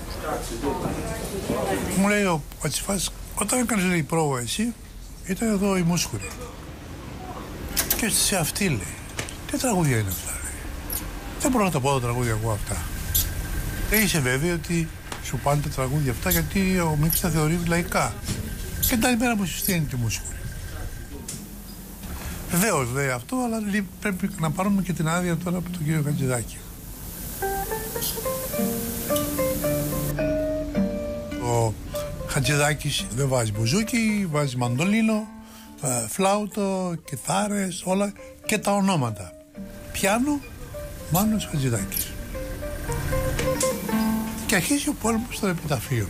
Μου λέει ο Πατσιφάς, όταν έκανες λέει πρόβα εσύ, ήταν εδώ η Μούσχουρη. Και σε αυτή λέει, τι τραγούδια είναι αυτά, λέει. Δεν μπορώ να τα πω τα τραγούδια εγώ αυτά. Δεν είσαι βέβαιο ότι σου πάνε τα τραγούδια αυτά, γιατί ο Μίξ τα θεωρεί λαϊκά. Και την άλλη μέρα μου συστήνει τη Μούσχουρη. Βεβαίως λέει αυτό, αλλά λέει, πρέπει να πάρουμε και την άδεια τώρα από τον κύριο Χατζηδάκη. Ο Χατζηδάκης δεν βάζει μπουζούκι, βάζει μαντολίνο, φλάουτο, κιθάρες, όλα και τα ονόματα. Πιάνο, Μάνος Χατζηδάκης. Και αρχίζει ο πόλεμος των επιταφείων.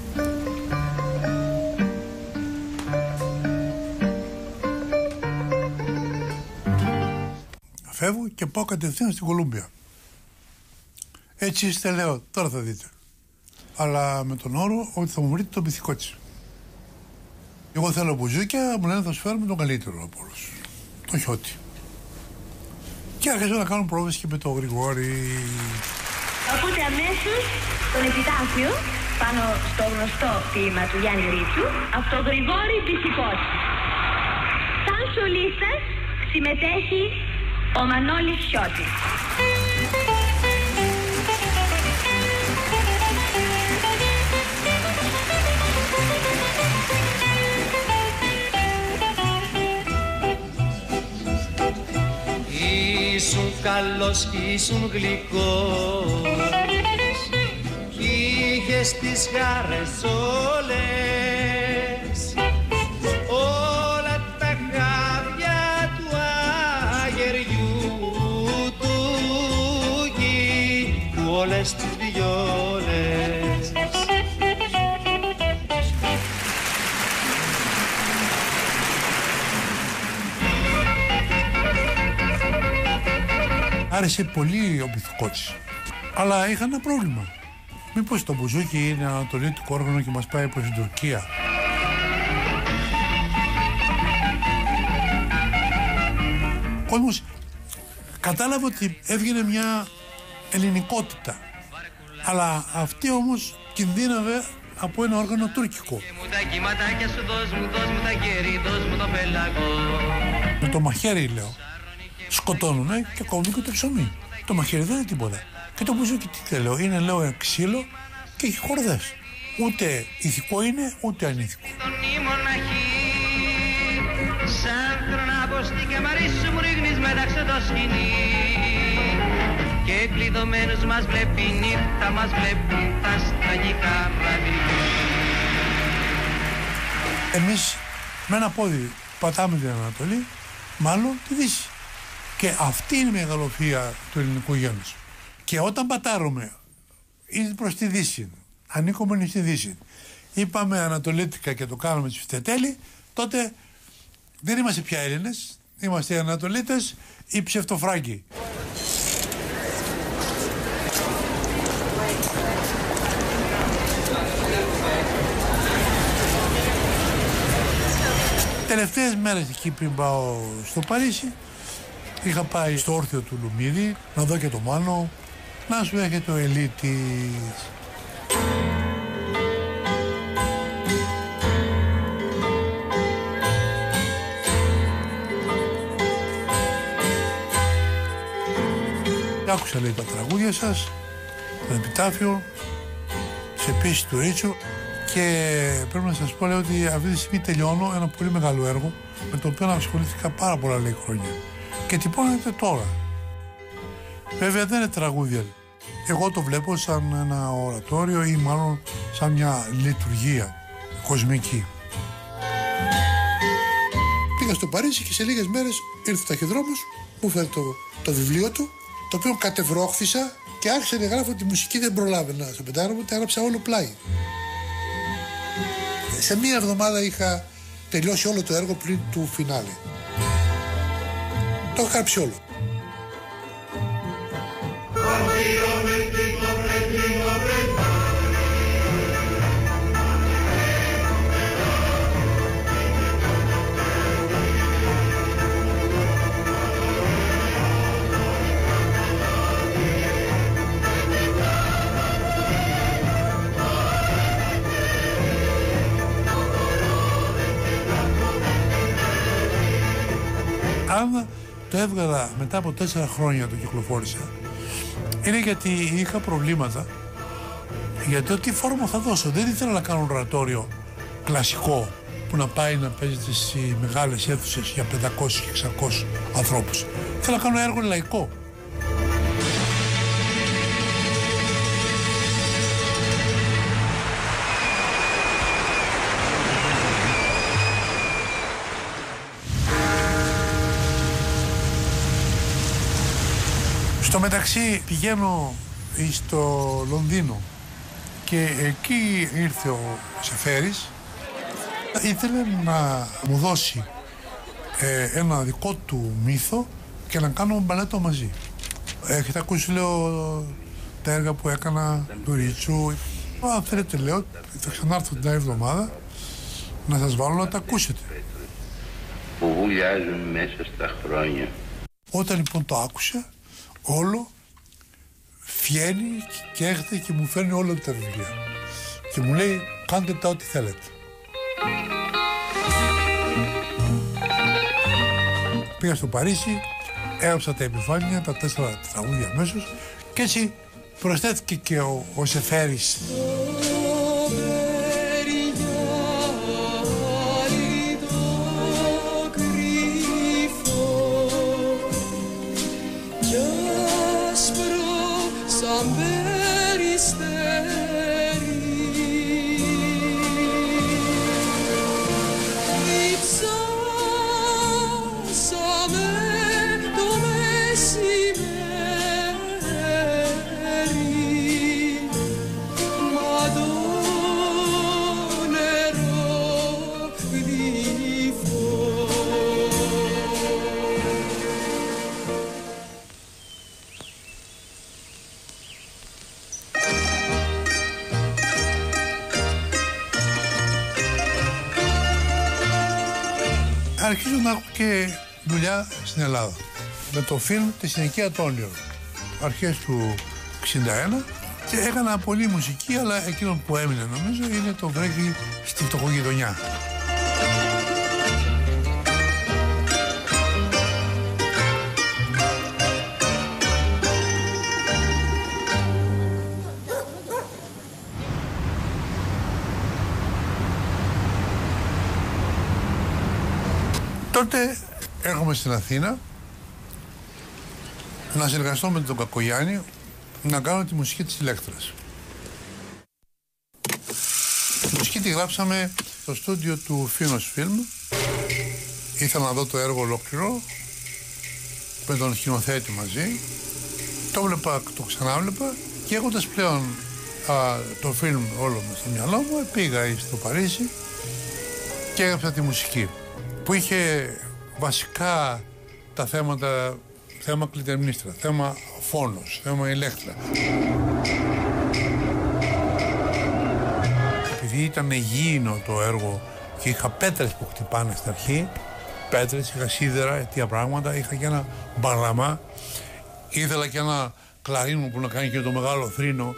Φεύγω και πάω κατευθείαν στην Κολούμπια. Έτσι είστε, λέω, τώρα θα δείτε. Αλλά με τον όρο ότι θα μου βρείτε τον Πυθικότσι. Εγώ θέλω μπουζούκια, μου λένε θα σου φέρουμε τον καλύτερο από όλους. Τον Χιώτη. Και άρχισα να κάνω πρόβες και με τον Γρηγόρη. Οπότε αμέσως τον επιτάφιο πάνω στο γνωστό ποίημα του Γιάννη Ρίτσου, από τον Γρηγόρη Πυθικότσι. Σαν σολίστας συμμετέχει ο Μανώλης Χιώτης. Ήσουν καλός κι ήσουν γλυκός, είχες τις χάρες όλες, όλα τα χάδια του αγεριού του γη, όλες τις βιόλες. Άρεσε πολύ ο Πυθικότσης, αλλά είχα ένα πρόβλημα. Μήπως το μπουζούκι είναι ανατολή του Κόργανο και μας πάει προς την Τουρκία. κόσμος κατάλαβε ότι έβγαινε μια ελληνικότητα. Αλλά αυτή όμως κινδύναβε από ένα όργανο τουρκικό. Με το μαχαίρι, λέω, σκοτώνουνε και κόβουν και το ψωμί. Το μαχαίρι δεν είναι τίποτα. Και το μπουζούκι τι λέω, είναι λέω ένα ξύλο και έχει χορδές. Ούτε ηθικό είναι, ούτε ανήθικο. Σαν τρονάμποστη και Μαρίσου μου ρίχνεις μεταξύ το σκηνή. Και κλειδωμένους μας βλέπει νύχτα, μας βλέπουν τα σταγικά ραδί. Εμείς με ένα πόδι πατάμε την Ανατολή, μάλλον τη Δύση. Και αυτή είναι η μεγαλοφία του ελληνικού γένους. Και όταν πατάρουμε ή προς τη Δύση, ανήκουμε στη Δύση, είπαμε ανατολίτικα και το κάνουμε τσιφτετέλη, τότε δεν είμαστε πια Έλληνες, είμαστε οι Ανατολίτες ή ψευτοφράγκοι. Τελευταίες μέρες εκεί πριν πάω στο Παρίσι, είχα πάει στο όρθιο του Λουμίδη να δω και το Μάνο, να σου έρχεται ο Ελίτης. Άκουσα, λέει, τα τραγούδια σας, το επιτάφιο, σε πίεση του Ρίτσου, και πρέπει να σας πω, λέει, ότι αυτή τη στιγμή τελειώνω ένα πολύ μεγάλο έργο με το οποίο ασχολήθηκα πάρα πολλά, λέει, χρόνια και τυπώνεται τώρα. Βέβαια δεν είναι τραγούδια. Εγώ το βλέπω σαν ένα ορατόριο ή μάλλον σαν μια λειτουργία κοσμική. Πήγα στο Παρίσι και σε λίγες μέρες ήρθε ο ταχυδρόμος, μου φέρε το, το βιβλίο του, το οποίο κατεβρόχθησα και άρχισα να γράφω τη μουσική, δεν προλάβαινα στο πεντάρο μου, τα έγραψα όλο πλάι. Σε μία εβδομάδα είχα τελειώσει όλο το έργο πριν του φινάλε. Το είχα γράψει όλο. Αν το έβγαλα μετά από τέσσερα χρόνια, το κυκλοφόρησα, είναι γιατί είχα προβλήματα. Γιατί τι φόρμα θα δώσω. Δεν ήθελα να κάνω ορατόριο κλασικό που να πάει να παίζεται στις μεγάλες αίθουσες για πεντακόσιους και εξακόσιους ανθρώπους. Θέλω να κάνω έργο λαϊκό. Στο μεταξύ πηγαίνω στο Λονδίνο και εκεί ήρθε ο Σεφέρης, ήθελε να μου δώσει ε, ένα δικό του μύθο και να κάνω μπαλέτο μαζί. Έχετε ακούσει, λέω, τα έργα που έκανα του Ρίτσου. Αν θέλετε, λέω, θα ξανάρθω την άλλη εβδομάδα να σας βάλω να τα ακούσετε. Που βουλιάζουν μέσα στα χρόνια. Όταν λοιπόν το άκουσα όλο, βγαίνει και έρχεται και μου φέρνει όλα τα βιβλία και μου λέει, κάντε τα ό,τι θέλετε. Πήγα στο Παρίσι, έγραψα τα επιφάνεια, τα τέσσερα τραγούδια αμέσως, και έτσι προσθέθηκε και ο, ο Σεφέρης. Αρχίζω να έχω και δουλειά στην Ελλάδα. με το φιλμ «Τη συνοικία των όνειρων», αρχές του εξήντα ένα, και έκανα πολλή μουσική, αλλά εκείνο που έμεινε νομίζω είναι το «Βρέχει στη φτωχογειτονιά». Τότε έρχομαι στην Αθήνα να συνεργαστώ με τον Κακογιάννη να κάνω τη μουσική της Ηλέκτρας. Τη μουσική τη γράψαμε στο στούντιο του Φίνος Φιλμ. Ήθελα να δω το έργο ολόκληρο με τον σκηνοθέτη μαζί. Το βλέπα, το ξανάβλεπα, και έχοντας πλέον α, το φιλμ όλο με στο μυαλό μου, πήγα στο Παρίσι και έγραψα τη μουσική που είχε βασικά τα θέματα, θέμα Κλειτεμνίστρα, θέμα φόνος, θέμα Ηλέκτρα. Επειδή ήταν γήινο το έργο και είχα πέτρες που χτυπάνε στην αρχή, πέτρες, είχα σίδερα, αιτία πράγματα, είχα και ένα μπαγλαμά, ήθελα και ένα κλαρίνο που να κάνει και το μεγάλο θρήνο.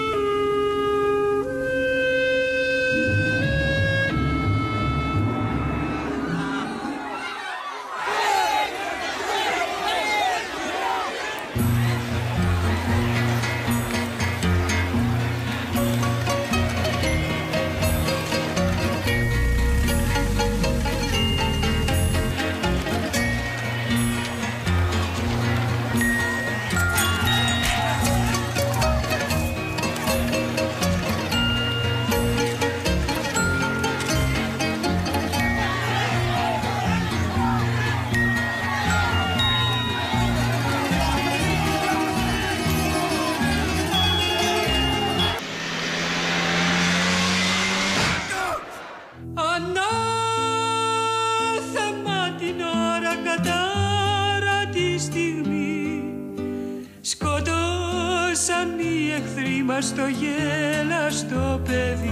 Στο γέλαστο παιδί.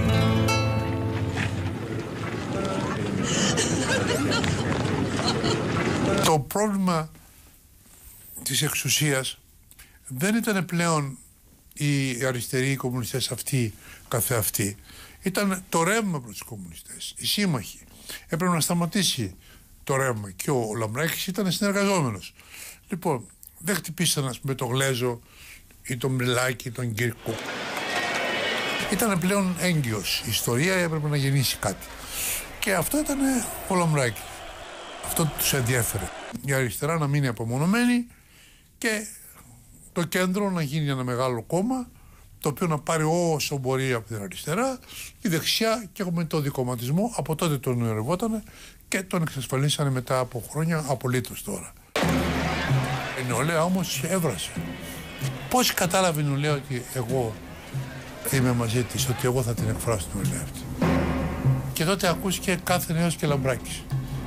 Το πρόβλημα της εξουσίας δεν ήταν πλέον οι αριστεροί, οι κομμουνιστές αυτοί καθεαυτοί. Ήταν το ρεύμα προς τους κομμουνιστές, οι σύμμαχοι. Έπρεπε να σταματήσει το ρεύμα και ο Λαμπράκης ήταν συνεργαζόμενος. Λοιπόν, δεν χτυπήσαν με το Γλέζο ή τον Μπριλάκη, τον Κύρκο. Ήταν πλέον έγκυος. Η ιστορία έπρεπε να γεννήσει κάτι. Και αυτό ήταν ο Λαμπράκης. Αυτό τους ενδιέφερε. Η αριστερά να μείνει απομονωμένη και το κέντρο να γίνει ένα μεγάλο κόμμα, το οποίο να πάρει όσο μπορεί από την αριστερά, η δεξιά, και με το δικομματισμό από τότε τον ονειρευότανε και τον εξασφαλίσανε μετά από χρόνια απολύτως τώρα. Η νεολαία όμως έβρασε. Πώς κατάλαβε η νεολαία ότι εγώ είμαι μαζί της, ότι εγώ θα την εκφράσω την νεολαία αυτή. Και τότε ακούστηκε κάθε νέος και Λαμπράκης.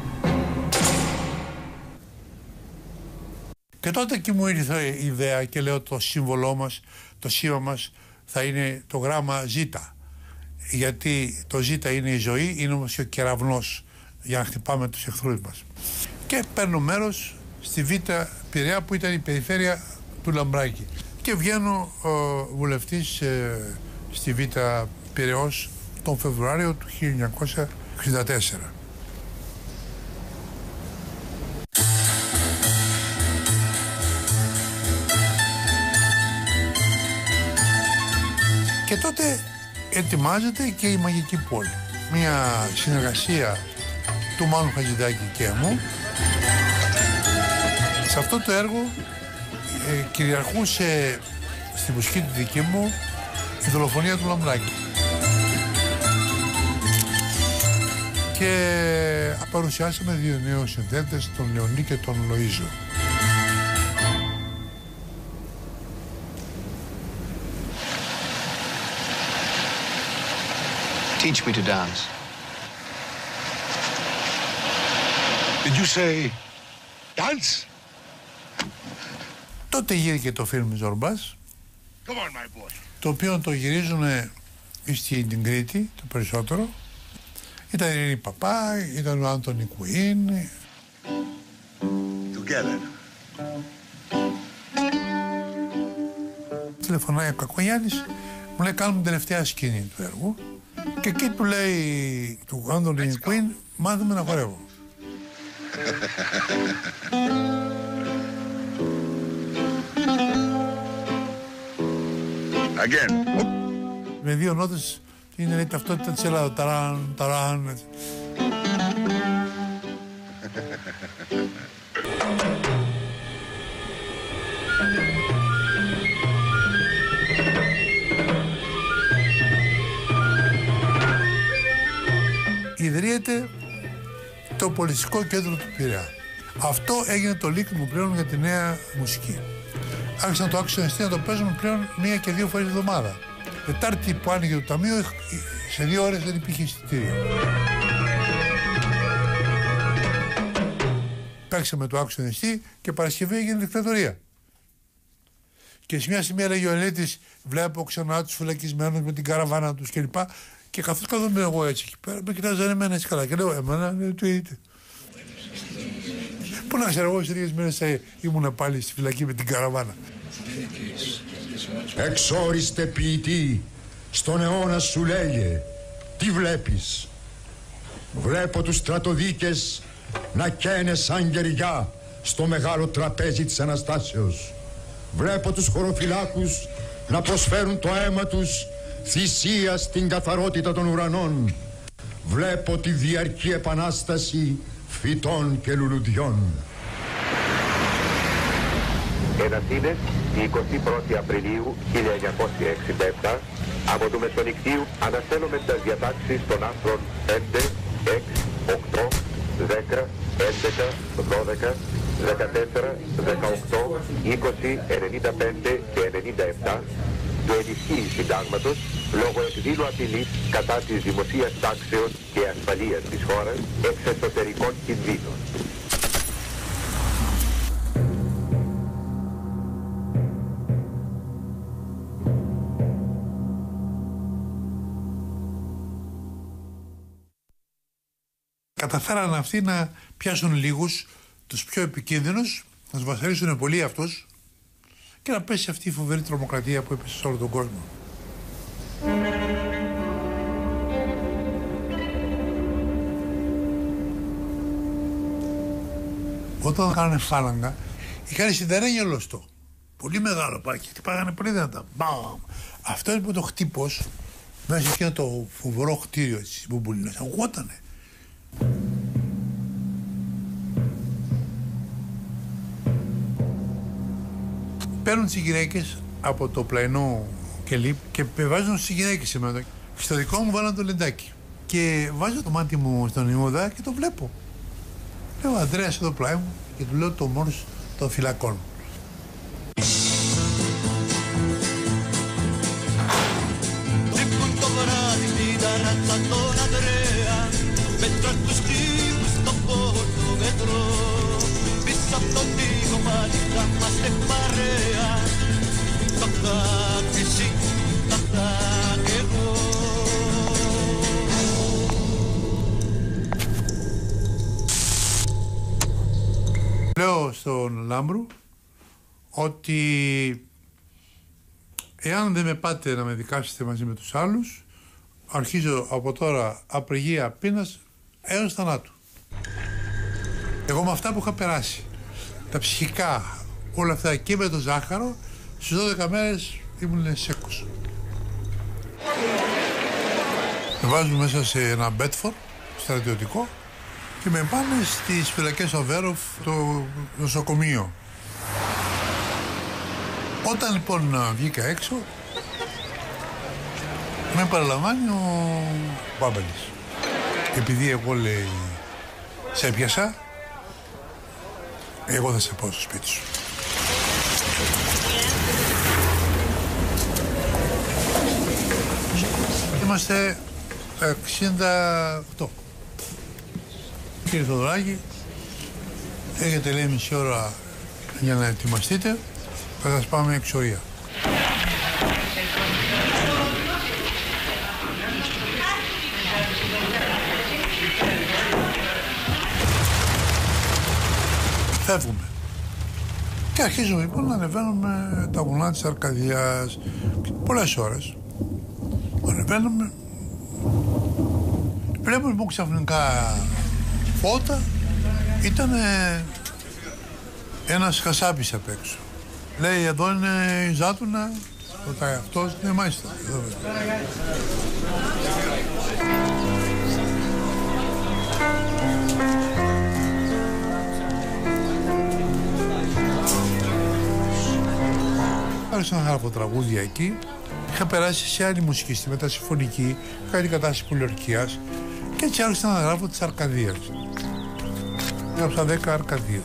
Και τότε και μου ήρθε η ιδέα και λέω το σύμβολό μας, το σήμα μας θα είναι το γράμμα Ζ. Γιατί το Ζ είναι η ζωή, είναι όμως και ο κεραυνός για να χτυπάμε τους εχθρούς μας. Και παίρνω μέρος στη Β Πειραιά που ήταν η περιφέρεια του Λαμπράκη. Και βγαίνω ε, βουλευτής ε, στη Β Πειραιώς τον Φεβρουάριο του χίλια εννιακόσια εξήντα τέσσερα. Και τότε ετοιμάζεται και η Μαγική Πόλη. Μια συνεργασία του Μάνου Χατζηδάκη και μου. Σε αυτό το έργο ε, κυριαρχούσε στη μουσική του δική μου η δολοφονία του Λαμπράκη. Και παρουσιάσαμε δύο νέους συνθέτες, τον Λεωνί και τον Λοΐζο. Teach me to dance. Did you say dance? Τότε γύρηκε το φιλμ Ζορμπάς, Come on, my boy. το οποίο το γυρίζουν στην Κρήτη το περισσότερο. Ήταν η Ειρήνη Παπά, ήταν ο Άντωνι Κουίν. Together. Τηλεφωνάει ο Κακογιάννης, μου λέει κάνουμε την τελευταία σκηνή του έργου και εκεί του λέει του Άντονι Κουίν, μάθαμε να χορεύω. Again. Με δύο νότες είναι η ταυτότητα της Ελλάδας. Ταράν, ταράν. Ιδρύεται το πολιτιστικό κέντρο του Πειραιά. Αυτό έγινε το λύκ μου πλέον για τη νέα μουσική. Άρχισαν το άξιο εστί να το παίζουν πλέον μία και δύο φορές τη εβδομάδα. Τετάρτη που άνοιγε το ταμείο, σε δύο ώρες δεν υπήρχε εισιτήριο. Παίξαμε το άξιο εστί και Παρασκευή έγινε δικτατορία. Και σε μια σημεία λέγει ο Ελίτης, βλέπω ξανά τους φυλακισμένους με την καραβάνα τους κλπ. Και καθώς καθόμουν εγώ έτσι εκεί πέρα, με κοιτάζανε εμένα έτσι καλά. Και λέω, εμένα δεν το είδите. Πού να ξέρω εγώ, σε λίγες μέρες ήμουν πάλι στη φυλακή με την καραβάνα. Εξόριστε ποιητή, στον αιώνα σου λέγε, τι βλέπεις? Βλέπω τους στρατοδίκες να καίνε σαν κεριά στο μεγάλο τραπέζι της Αναστάσεως. Βλέπω τους χωροφυλάκους να προσφέρουν το αίμα τους θυσία στην καθαρότητα των ουρανών. Βλέπω τη διαρκή επανάσταση φυτών και λουλουδιών. Εδαφίδες, η εικοστή πρώτη Απριλίου χίλια εννιακόσια εξήντα επτά, από του Μεσονικτίου αναστέλουμε τις διατάξεις των άρθρων πέντε, έξι, οκτώ, δέκα, έντεκα, δώδεκα, δεκατέσσερα, δεκαοκτώ, είκοσι, ενενήντα πέντε και ενενήντα επτά του ενισχύει συντάγματος λόγω εκδήλου απειλής κατά της δημοσίας τάξεως και ασφαλείας της χώρας εξ εσωτερικών κινδύνων. Καταφέραν αυτοί να πιάσουν λίγους, τους πιο επικίνδυνους, να τους βασανίσουν πολύ αυτούς και να πέσει αυτή η φοβερή τρομοκρατία που έπεσε σε όλο τον κόσμο. Όταν κάνανε φάλαγγα, είχαν σιδερένιο λωστό. Πολύ μεγάλο πάκι, χτυπάγανε πολύ δυνατά. Μπαμ! Αυτό λοιπόν το χτύπος, μέσα σε εκείνο το φοβερό κτίριο της Μπουμπουλίνας, ακουγότανε. Παίρνουν τις γυναίκες από το πλαϊνό κελί και βάζουν στις γυναίκες σήμερα. Στο δικό μου βάλαν το λεντάκι. Και βάζω το μάτι μου στον Ιούδα και το βλέπω. Λέω Ανδρέας εδώ πλάι μου και του λέω το μόρος των φυλακών. Το βράδυ στην ταράτσα τον Ανδρέα, μέτρα τους κύβους στο πόρτο μετρό. Πίσω από τον τοίχο πάλι θα είμαστε παρέα. Τα και εσύ, τα και εγώ. Λέω στον Λάμπρου ότι εάν δεν με πάτε να με δικάσετε μαζί με τους άλλους, αρχίζω από τώρα απεργία πείνας έως θανάτου. Εγώ με αυτά που είχα περάσει, τα ψυχικά, όλα αυτά και με το ζάχαρο, στις δώδεκα μέρες ήμουν σέκος. Με βάζουν μέσα σε ένα Μπέτφορ, στρατιωτικό, και με πάνε στις φυλακές Οβέροφ, το νοσοκομείο. Όταν λοιπόν βγήκα έξω, με παραλαμβάνει ο Μπάμπελης. Επειδή εγώ, λέει, σε έπιασα, εγώ θα σε πάω στο σπίτι σου. Είμαστε εξήντα οκτώ. Κύριε Θοδωράκη, έχετε, λέει, μισή ώρα για να ετοιμαστείτε, θα σας πάμε εξορία. Φεύγουμε. Και αρχίζουμε λοιπόν να ανεβαίνουμε τα βουνά της Αρκαδίας πολλές ώρες. Ανεβαίνουμε. Βλέπουμε λοιπόν ξαφνικά φώτα. Ήταν ένας χασάπης απ' έξω. Λέει, εδώ είναι η Ζάτουνα. Ρωτάει αυτός, ναι μάλιστα. Άρχισα να γράφω τραγούδια εκεί. Είχα περάσει σε άλλη μουσική, στη μετασυμφωνική, κάνει κατάσταση πολιορκίας και έτσι άρχισα να γράφω τις Αρκαδίες. Γράψα δέκα Αρκαδίες.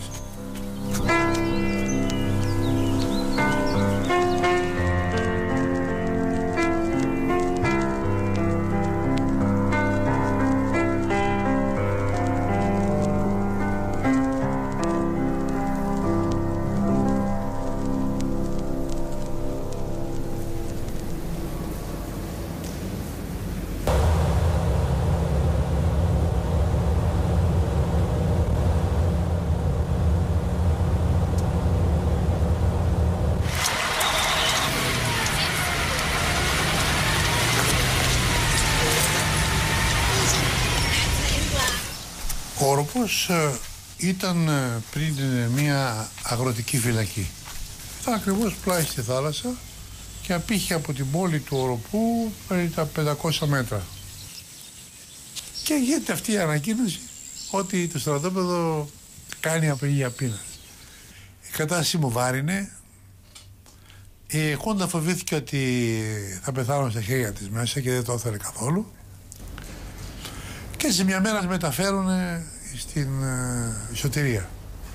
Ο όροπος ήταν πριν μια αγροτική φυλακή. Ήταν ακριβώς πλάι στη θάλασσα και απήχε από την πόλη του Οροπού περί τα πεντακόσια μέτρα. Και γίνεται αυτή η ανακοίνωση ότι το στρατόπεδο κάνει απεργία πείνας. Η κατάσταση μου βάρινε. Η Χόντα φοβήθηκε ότι θα πεθάνω στα χέρια της μέσα και δεν το ήθελε καθόλου. Και σε μια μέρα μεταφέρουν στην uh, Σωτηρία.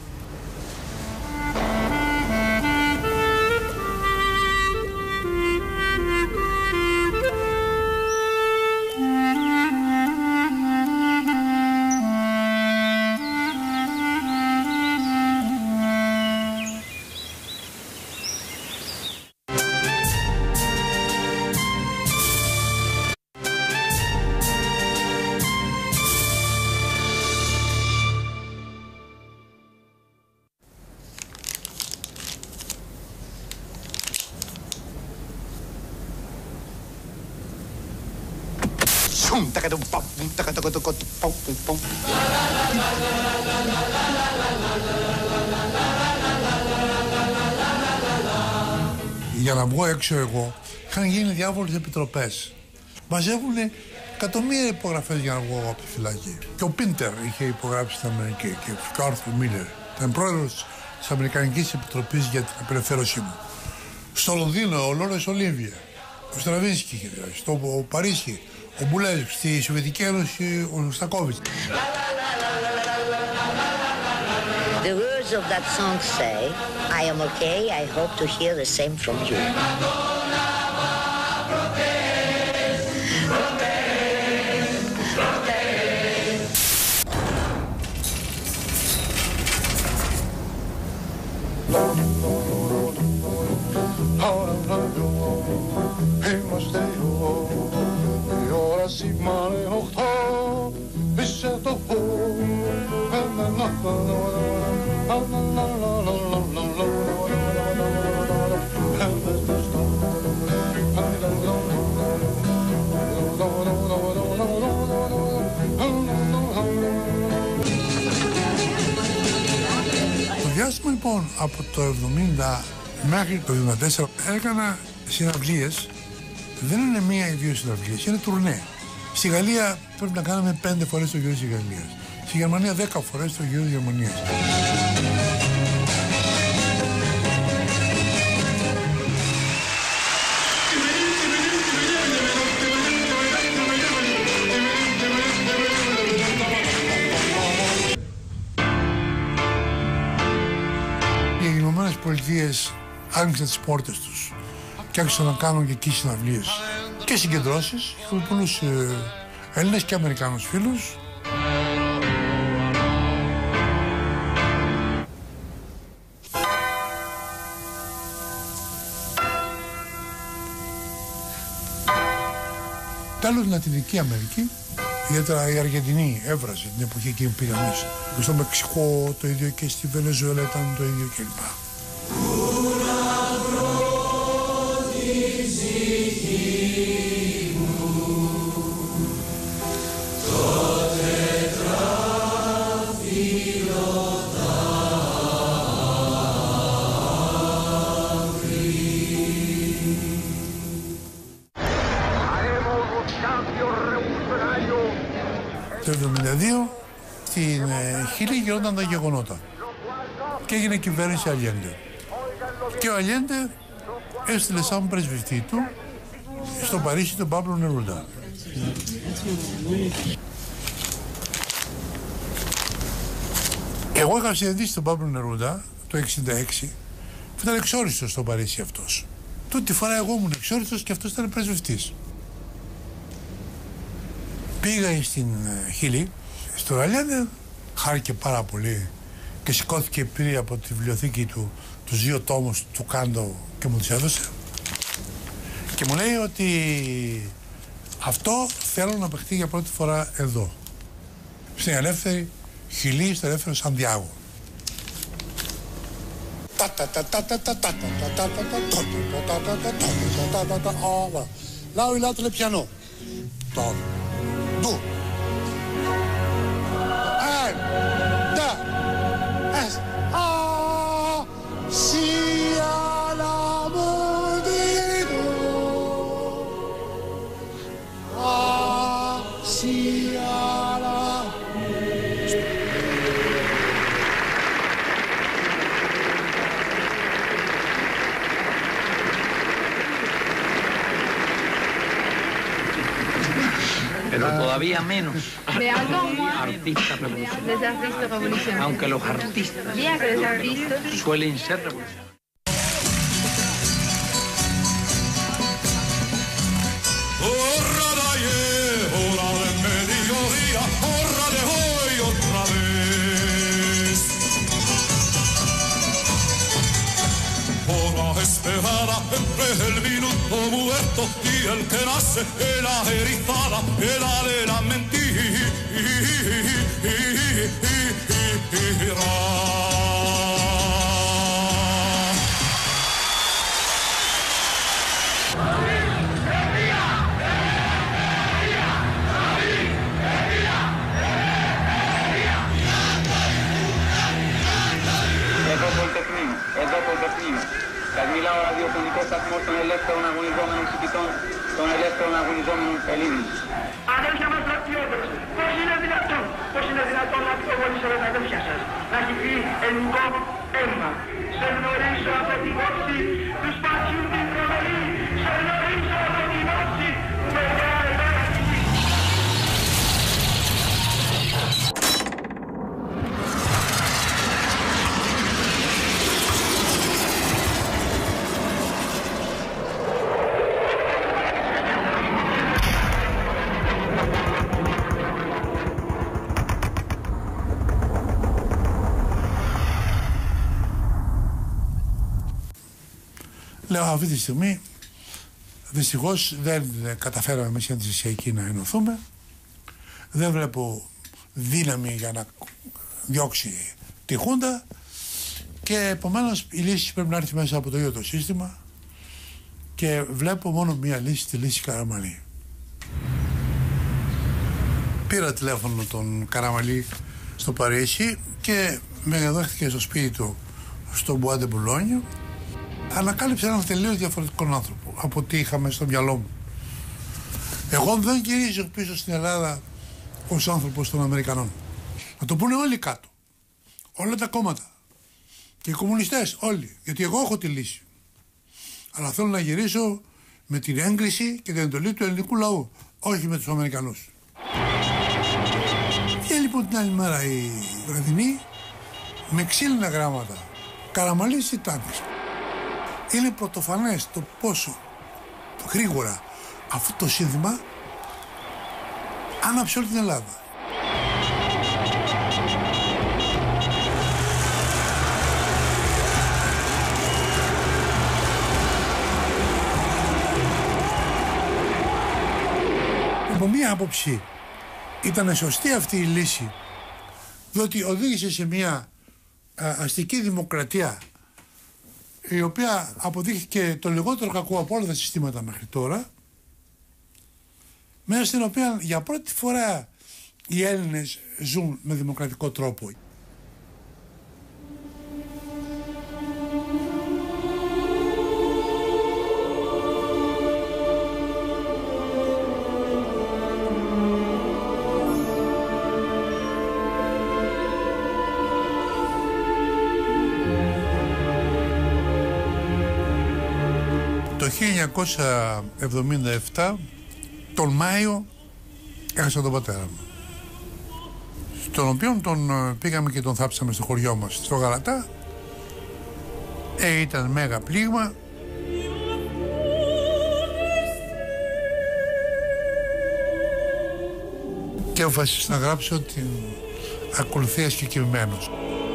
Για να βγω έξω εγώ, είχαν γίνει διάφορες επιτροπές. Μαζεύουν εκατομμύρια υπογραφές για να βγω από τη φυλακή. Και ο Πίντερ είχε υπογράψει στην Αμερική και ο Άρθουρ Μίλλερ. Ήταν πρόεδρος της Αμερικανικής Επιτροπής για την απελευθέρωσή μου. Στο Λονδίνο, ο Λόρες Ολίβιε, ο Στραβίνσκι είχε δηλαδή, στο Παρίσι, ο Μπουλέζ, στη Σοβιετική Ένωση, ο Στακόβιτς. The words of that song say, I am okay, I hope to hear the same from you. Είμαστε η ώρα σήμερα οχτώ, πίσω το φω. Το διάστημα λοιπόν από το εβδομήντα μέχρι το εβδομήντα τέσσερα έκανα συναυλίες. Δεν είναι μία ή δύο συναυλίες, είναι τουρνέ. Στη Γαλλία πρέπει να κάνουμε πέντε φορές το γύρο της Γαλλίας. Στη Γερμανία δέκα φορές το γύρο της Γερμανίας. Οι Ηνωμένες Πολιτείες άνοιξαν τις πόρτες τους και άρχισαν να κάνουν και εκεί συναυλίες και συγκεντρώσεις. Είχαμε πολλούς ε, Έλληνες και Αμερικάνους φίλους. Τέλος, Λατινική Αμερική, ιδιαίτερα η Αργεντινή έβρασε την εποχή εκείνη που πήγαμε. Και στο Μεξικό το ίδιο και στη Βενεζουέλα ήταν το ίδιο κλπ. Το εβδομήντα δύο στην Χίλη γινόταν τα γεγονότα και έγινε κυβέρνηση Αλιέντε. Και ο Αλιέντε έστειλε σαν πρεσβευτή του στο Παρίσι τον Παύλο Νερούντα. Εγώ είχα συναντήσει τον Παύλο Νερούντα το εξήντα έξι που ήταν εξόριστος στο Παρίσι αυτός. Τούτη τη φορά εγώ ήμουν εξόριστος και αυτός ήταν πρεσβευτής. Πήγα στην Χίλη, στο Αλιέντε, χάρηκε πάρα πολύ και σηκώθηκε, πήρε από τη βιβλιοθήκη του τους δύο τόμους του Κάντο και μου τους έδωσε και μου λέει ότι αυτό θέλω να παιχτεί για πρώτη φορά εδώ, στην ελεύθερη Χιλή, στο ελεύθερο Σαντιάγο. Là où il entre le piano. Top. Do. Un, deux, es. Ah, si à la Modino. Ah, si à la. Pero todavía menos Mais encore moins artistas revolucionarios. des artistes révolutionnaires. Aunque los artistas Bien que les artistes suelen ser revolucionarios. Hora de ayer, hora de mediodía, hora de hoy otra vez. Hora esperada entre el minuto muerto y el que nace en la erizada, el de la mentira. Εδώ Πολυτεχνείο, εδώ Πολυτεχνείο. Σας μιλάω ραδιοφωνικό σταθμό των ελεύθερων αγωνιζόμενων φοιτητών, των ελεύθερων αγωνιζόμενων Ελλήνων. Αδέλφια μας στρατιώτες, πώς είναι δυνατόν, πώς είναι δυνατόν να πυροβολήσετε τα αδέλφια σας, να έχει πει ελληνικό αίμα. Σε γνωρίζω από την όψη του σπατιού την προβολή, σε γνωρίζω από την όψη του μεγάλου εργάτη. Λέω αυτή τη στιγμή δυστυχώς δεν καταφέραμε με σχετική να ενωθούμε. Δεν βλέπω δύναμη για να διώξει τη Χούντα και επομένως η λύση πρέπει να έρθει μέσα από το ίδιο το σύστημα και βλέπω μόνο μία λύση, τη λύση Καραμανλή. Πήρα τηλέφωνο τον Καραμανλή στο Παρίσι και με δέχτηκε στο σπίτι του στο Bois de Boulogne. Ανακάλυψε έναν τελείως διαφορετικό άνθρωπο από ό,τι είχαμε στο μυαλό μου. Εγώ δεν γυρίζω πίσω στην Ελλάδα ως άνθρωπος των Αμερικανών. Να το πούνε όλοι κάτω. Όλα τα κόμματα. Και οι κομμουνιστές όλοι. Γιατί εγώ έχω τη λύση. Αλλά θέλω να γυρίσω με την έγκριση και την εντολή του ελληνικού λαού. Όχι με τους Αμερικανούς. Και λοιπόν την άλλη μέρα η βραδινή με ξύλινα γράμματα. Καραμανλής Τιτάνης. Είναι πρωτοφανές το πόσο γρήγορα αυτό το σύνθημα άναψε όλη την Ελλάδα. Από μία άποψη ήταν σωστή αυτή η λύση, διότι οδήγησε σε μια αστική δημοκρατία η οποία αποδείχθηκε το λιγότερο κακό από όλα τα συστήματα μέχρι τώρα, μέσα στην οποία για πρώτη φορά οι Έλληνες ζουν με δημοκρατικό τρόπο. Το χίλια εννιακόσια εβδομήντα επτά, τον Μάιο, έχασα τον πατέρα μου, στον οποίο τον πήγαμε και τον θάψαμε στο χωριό μας, στο Γαλατά. Ε, ήταν μέγα πλήγμα. Και αποφασίσα να γράψω την ακολουθία συγκεκριμένος.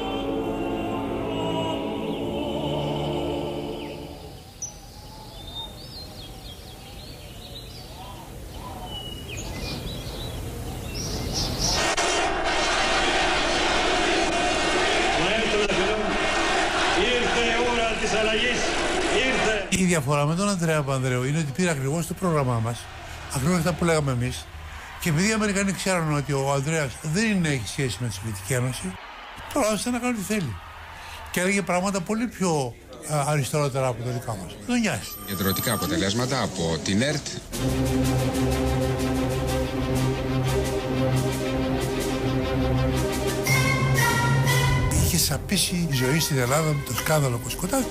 Η διαφορά με τον Ανδρέα Παπανδρέου είναι ότι πήρε ακριβώς το πρόγραμμά μας, ακριβώς αυτά που λέγαμε εμείς, και επειδή οι Αμερικανοί ξέρουν ότι ο Ανδρέας δεν είναι, έχει σχέση με τη Σοβιετική Ένωση, πρόλαβε να κάνει ό,τι θέλει. Και έλεγε πράγματα πολύ πιο α, αριστερότερα από τα δικά μας. Δεν νοιάζει. Ιδρυτικά αποτελέσματα από την ΕΡΤ. Είχε σαπίσει η ζωή στην Ελλάδα με το σκάνδαλο Κοσκοτάκη.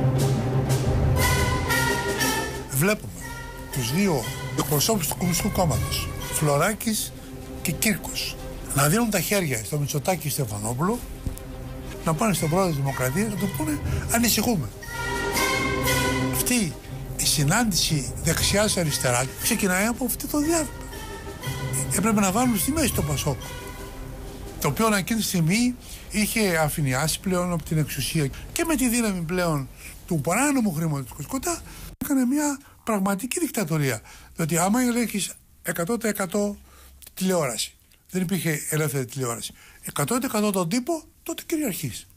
Βλέπουμε τους δύο εκπροσώπους του Κομμουνιστικού Κόμματος, Φλωράκης και Κύρκος, να δίνουν τα χέρια στο Μητσοτάκη Στεφανόπουλο, να πάνε στον πρόεδρο της Δημοκρατίας να του πούνε ανησυχούμε. Αυτή η συνάντηση δεξιάς αριστεράς ξεκινάει από αυτό το διάβημα. Έπρεπε να βάλουν στη μέση το Πασόκ, το οποίο εκείνη τη στιγμή είχε αφηνιάσει πλέον από την εξουσία και με τη δύναμη πλέον του παράνομου χρήματος του Κοσκοτά έκανε μια πραγματική δικτατορία. Διότι άμα ελέγχεις εκατό τοις εκατό τηλεόραση, δεν υπήρχε ελεύθερη τηλεόραση, εκατό τοις εκατό τον τύπο, τότε κυριαρχείς.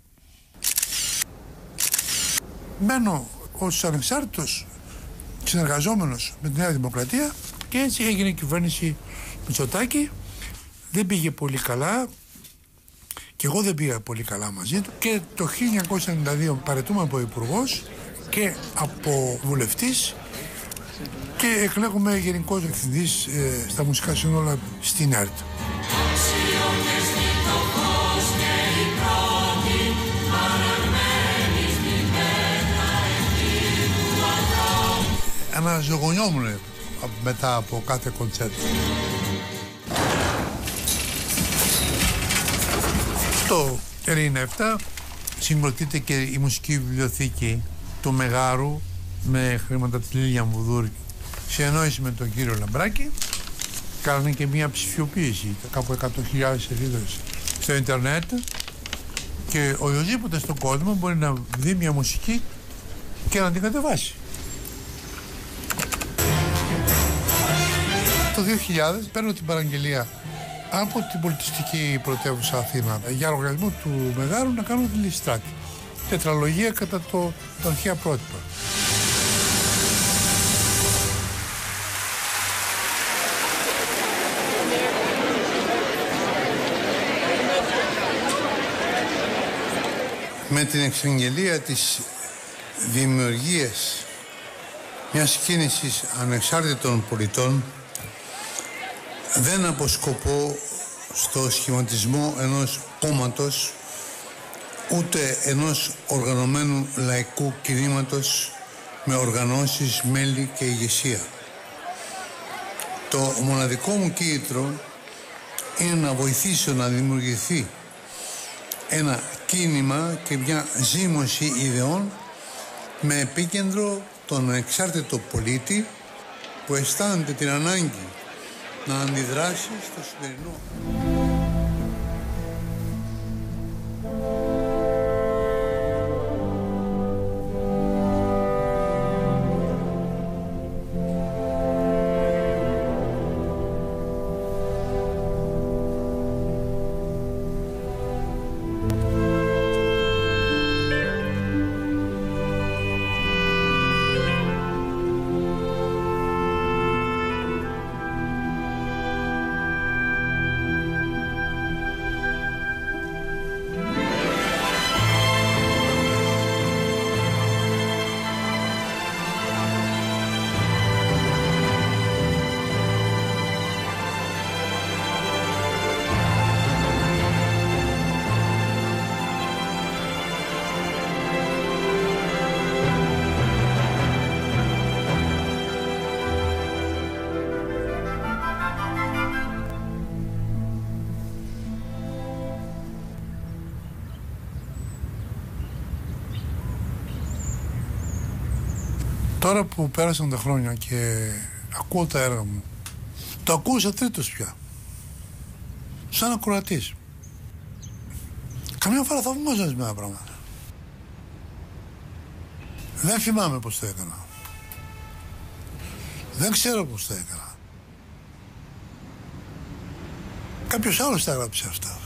Μένω ως ανεξάρτητος συνεργαζόμενος με τη Νέα Δημοκρατία και έτσι έγινε η κυβέρνηση Μητσοτάκη. Δεν πήγε πολύ καλά και εγώ δεν πήγα πολύ καλά μαζί του και το χίλια εννιακόσια ενενήντα δύο παραιτούμε από υπουργός και από βουλευτής και εκλέγουμε γενικός διευθυντής ε, στα μουσικά σύνολα στην ΕΡΤ. Αναζωογονιόμουν μετά από κάθε κοντσέρτο. Το ενενήντα επτά συγκροτείται και η μουσική βιβλιοθήκη του Μεγάρου με χρήματα της Λίλια Μουδούρη σε εννόηση με τον κύριο Λαμπράκη. Κάνανε και μια ψηφιοποίηση, κάπου εκατό χιλιάδες σελίδες στο ίντερνετ και οποιοδήποτε στον κόσμο μπορεί να δει μια μουσική και να την κατεβάσει. Το δύο χιλιάδες παίρνω την παραγγελία από την πολιτιστική πρωτεύουσα Αθήνα για λογαριασμό του Μεγάρου να κάνω τη Λιστράτη. Τετραλογία κατά το, το αρχαία πρότυπα. Με την εξαγγελία της δημιουργίας μιας κίνησης ανεξάρτητων πολιτών δεν αποσκοπώ στο σχηματισμό ενός κόμματος ούτε ενός οργανωμένου λαϊκού κινήματος με οργανώσεις, μέλη και ηγεσία. Το μοναδικό μου κίνητρο είναι να βοηθήσω να δημιουργηθεί ένα κίνημα και μια ζήμωση ιδεών με επίκεντρο τον ανεξάρτητο πολίτη που αισθάνεται την ανάγκη να αντιδράσει στο σημερινό. Τώρα που πέρασαν τα χρόνια και ακούω τα έργα μου, το ακούω σε τρίτος πια. Σαν ακροατής. Καμιά φορά θαυμάζω ορισμένα πράγματα. Δεν θυμάμαι πώς το έκανα. Δεν ξέρω πώς το έκανα. Κάποιος άλλος τα έγραψε αυτά.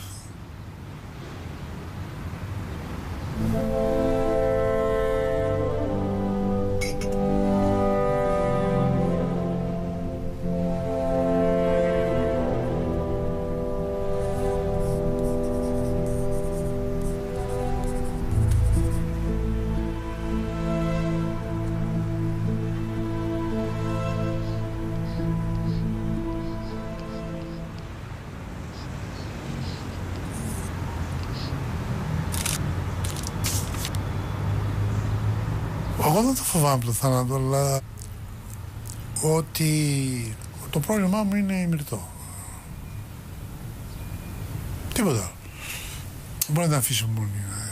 Εγώ δεν το φοβάμαι το θάνατο, αλλά ότι το πρόβλημά μου είναι η Μυρτώ. Τίποτα άλλο. Μπορεί να την αφήσω μόνη.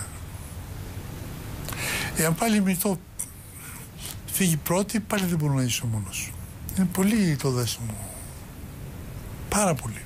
Εάν πάλι η Μυρτώ φύγει πρώτη, πάλι δεν μπορώ να ζήσω μόνος. Είναι πολύ το δέσιμο. Πάρα πολύ.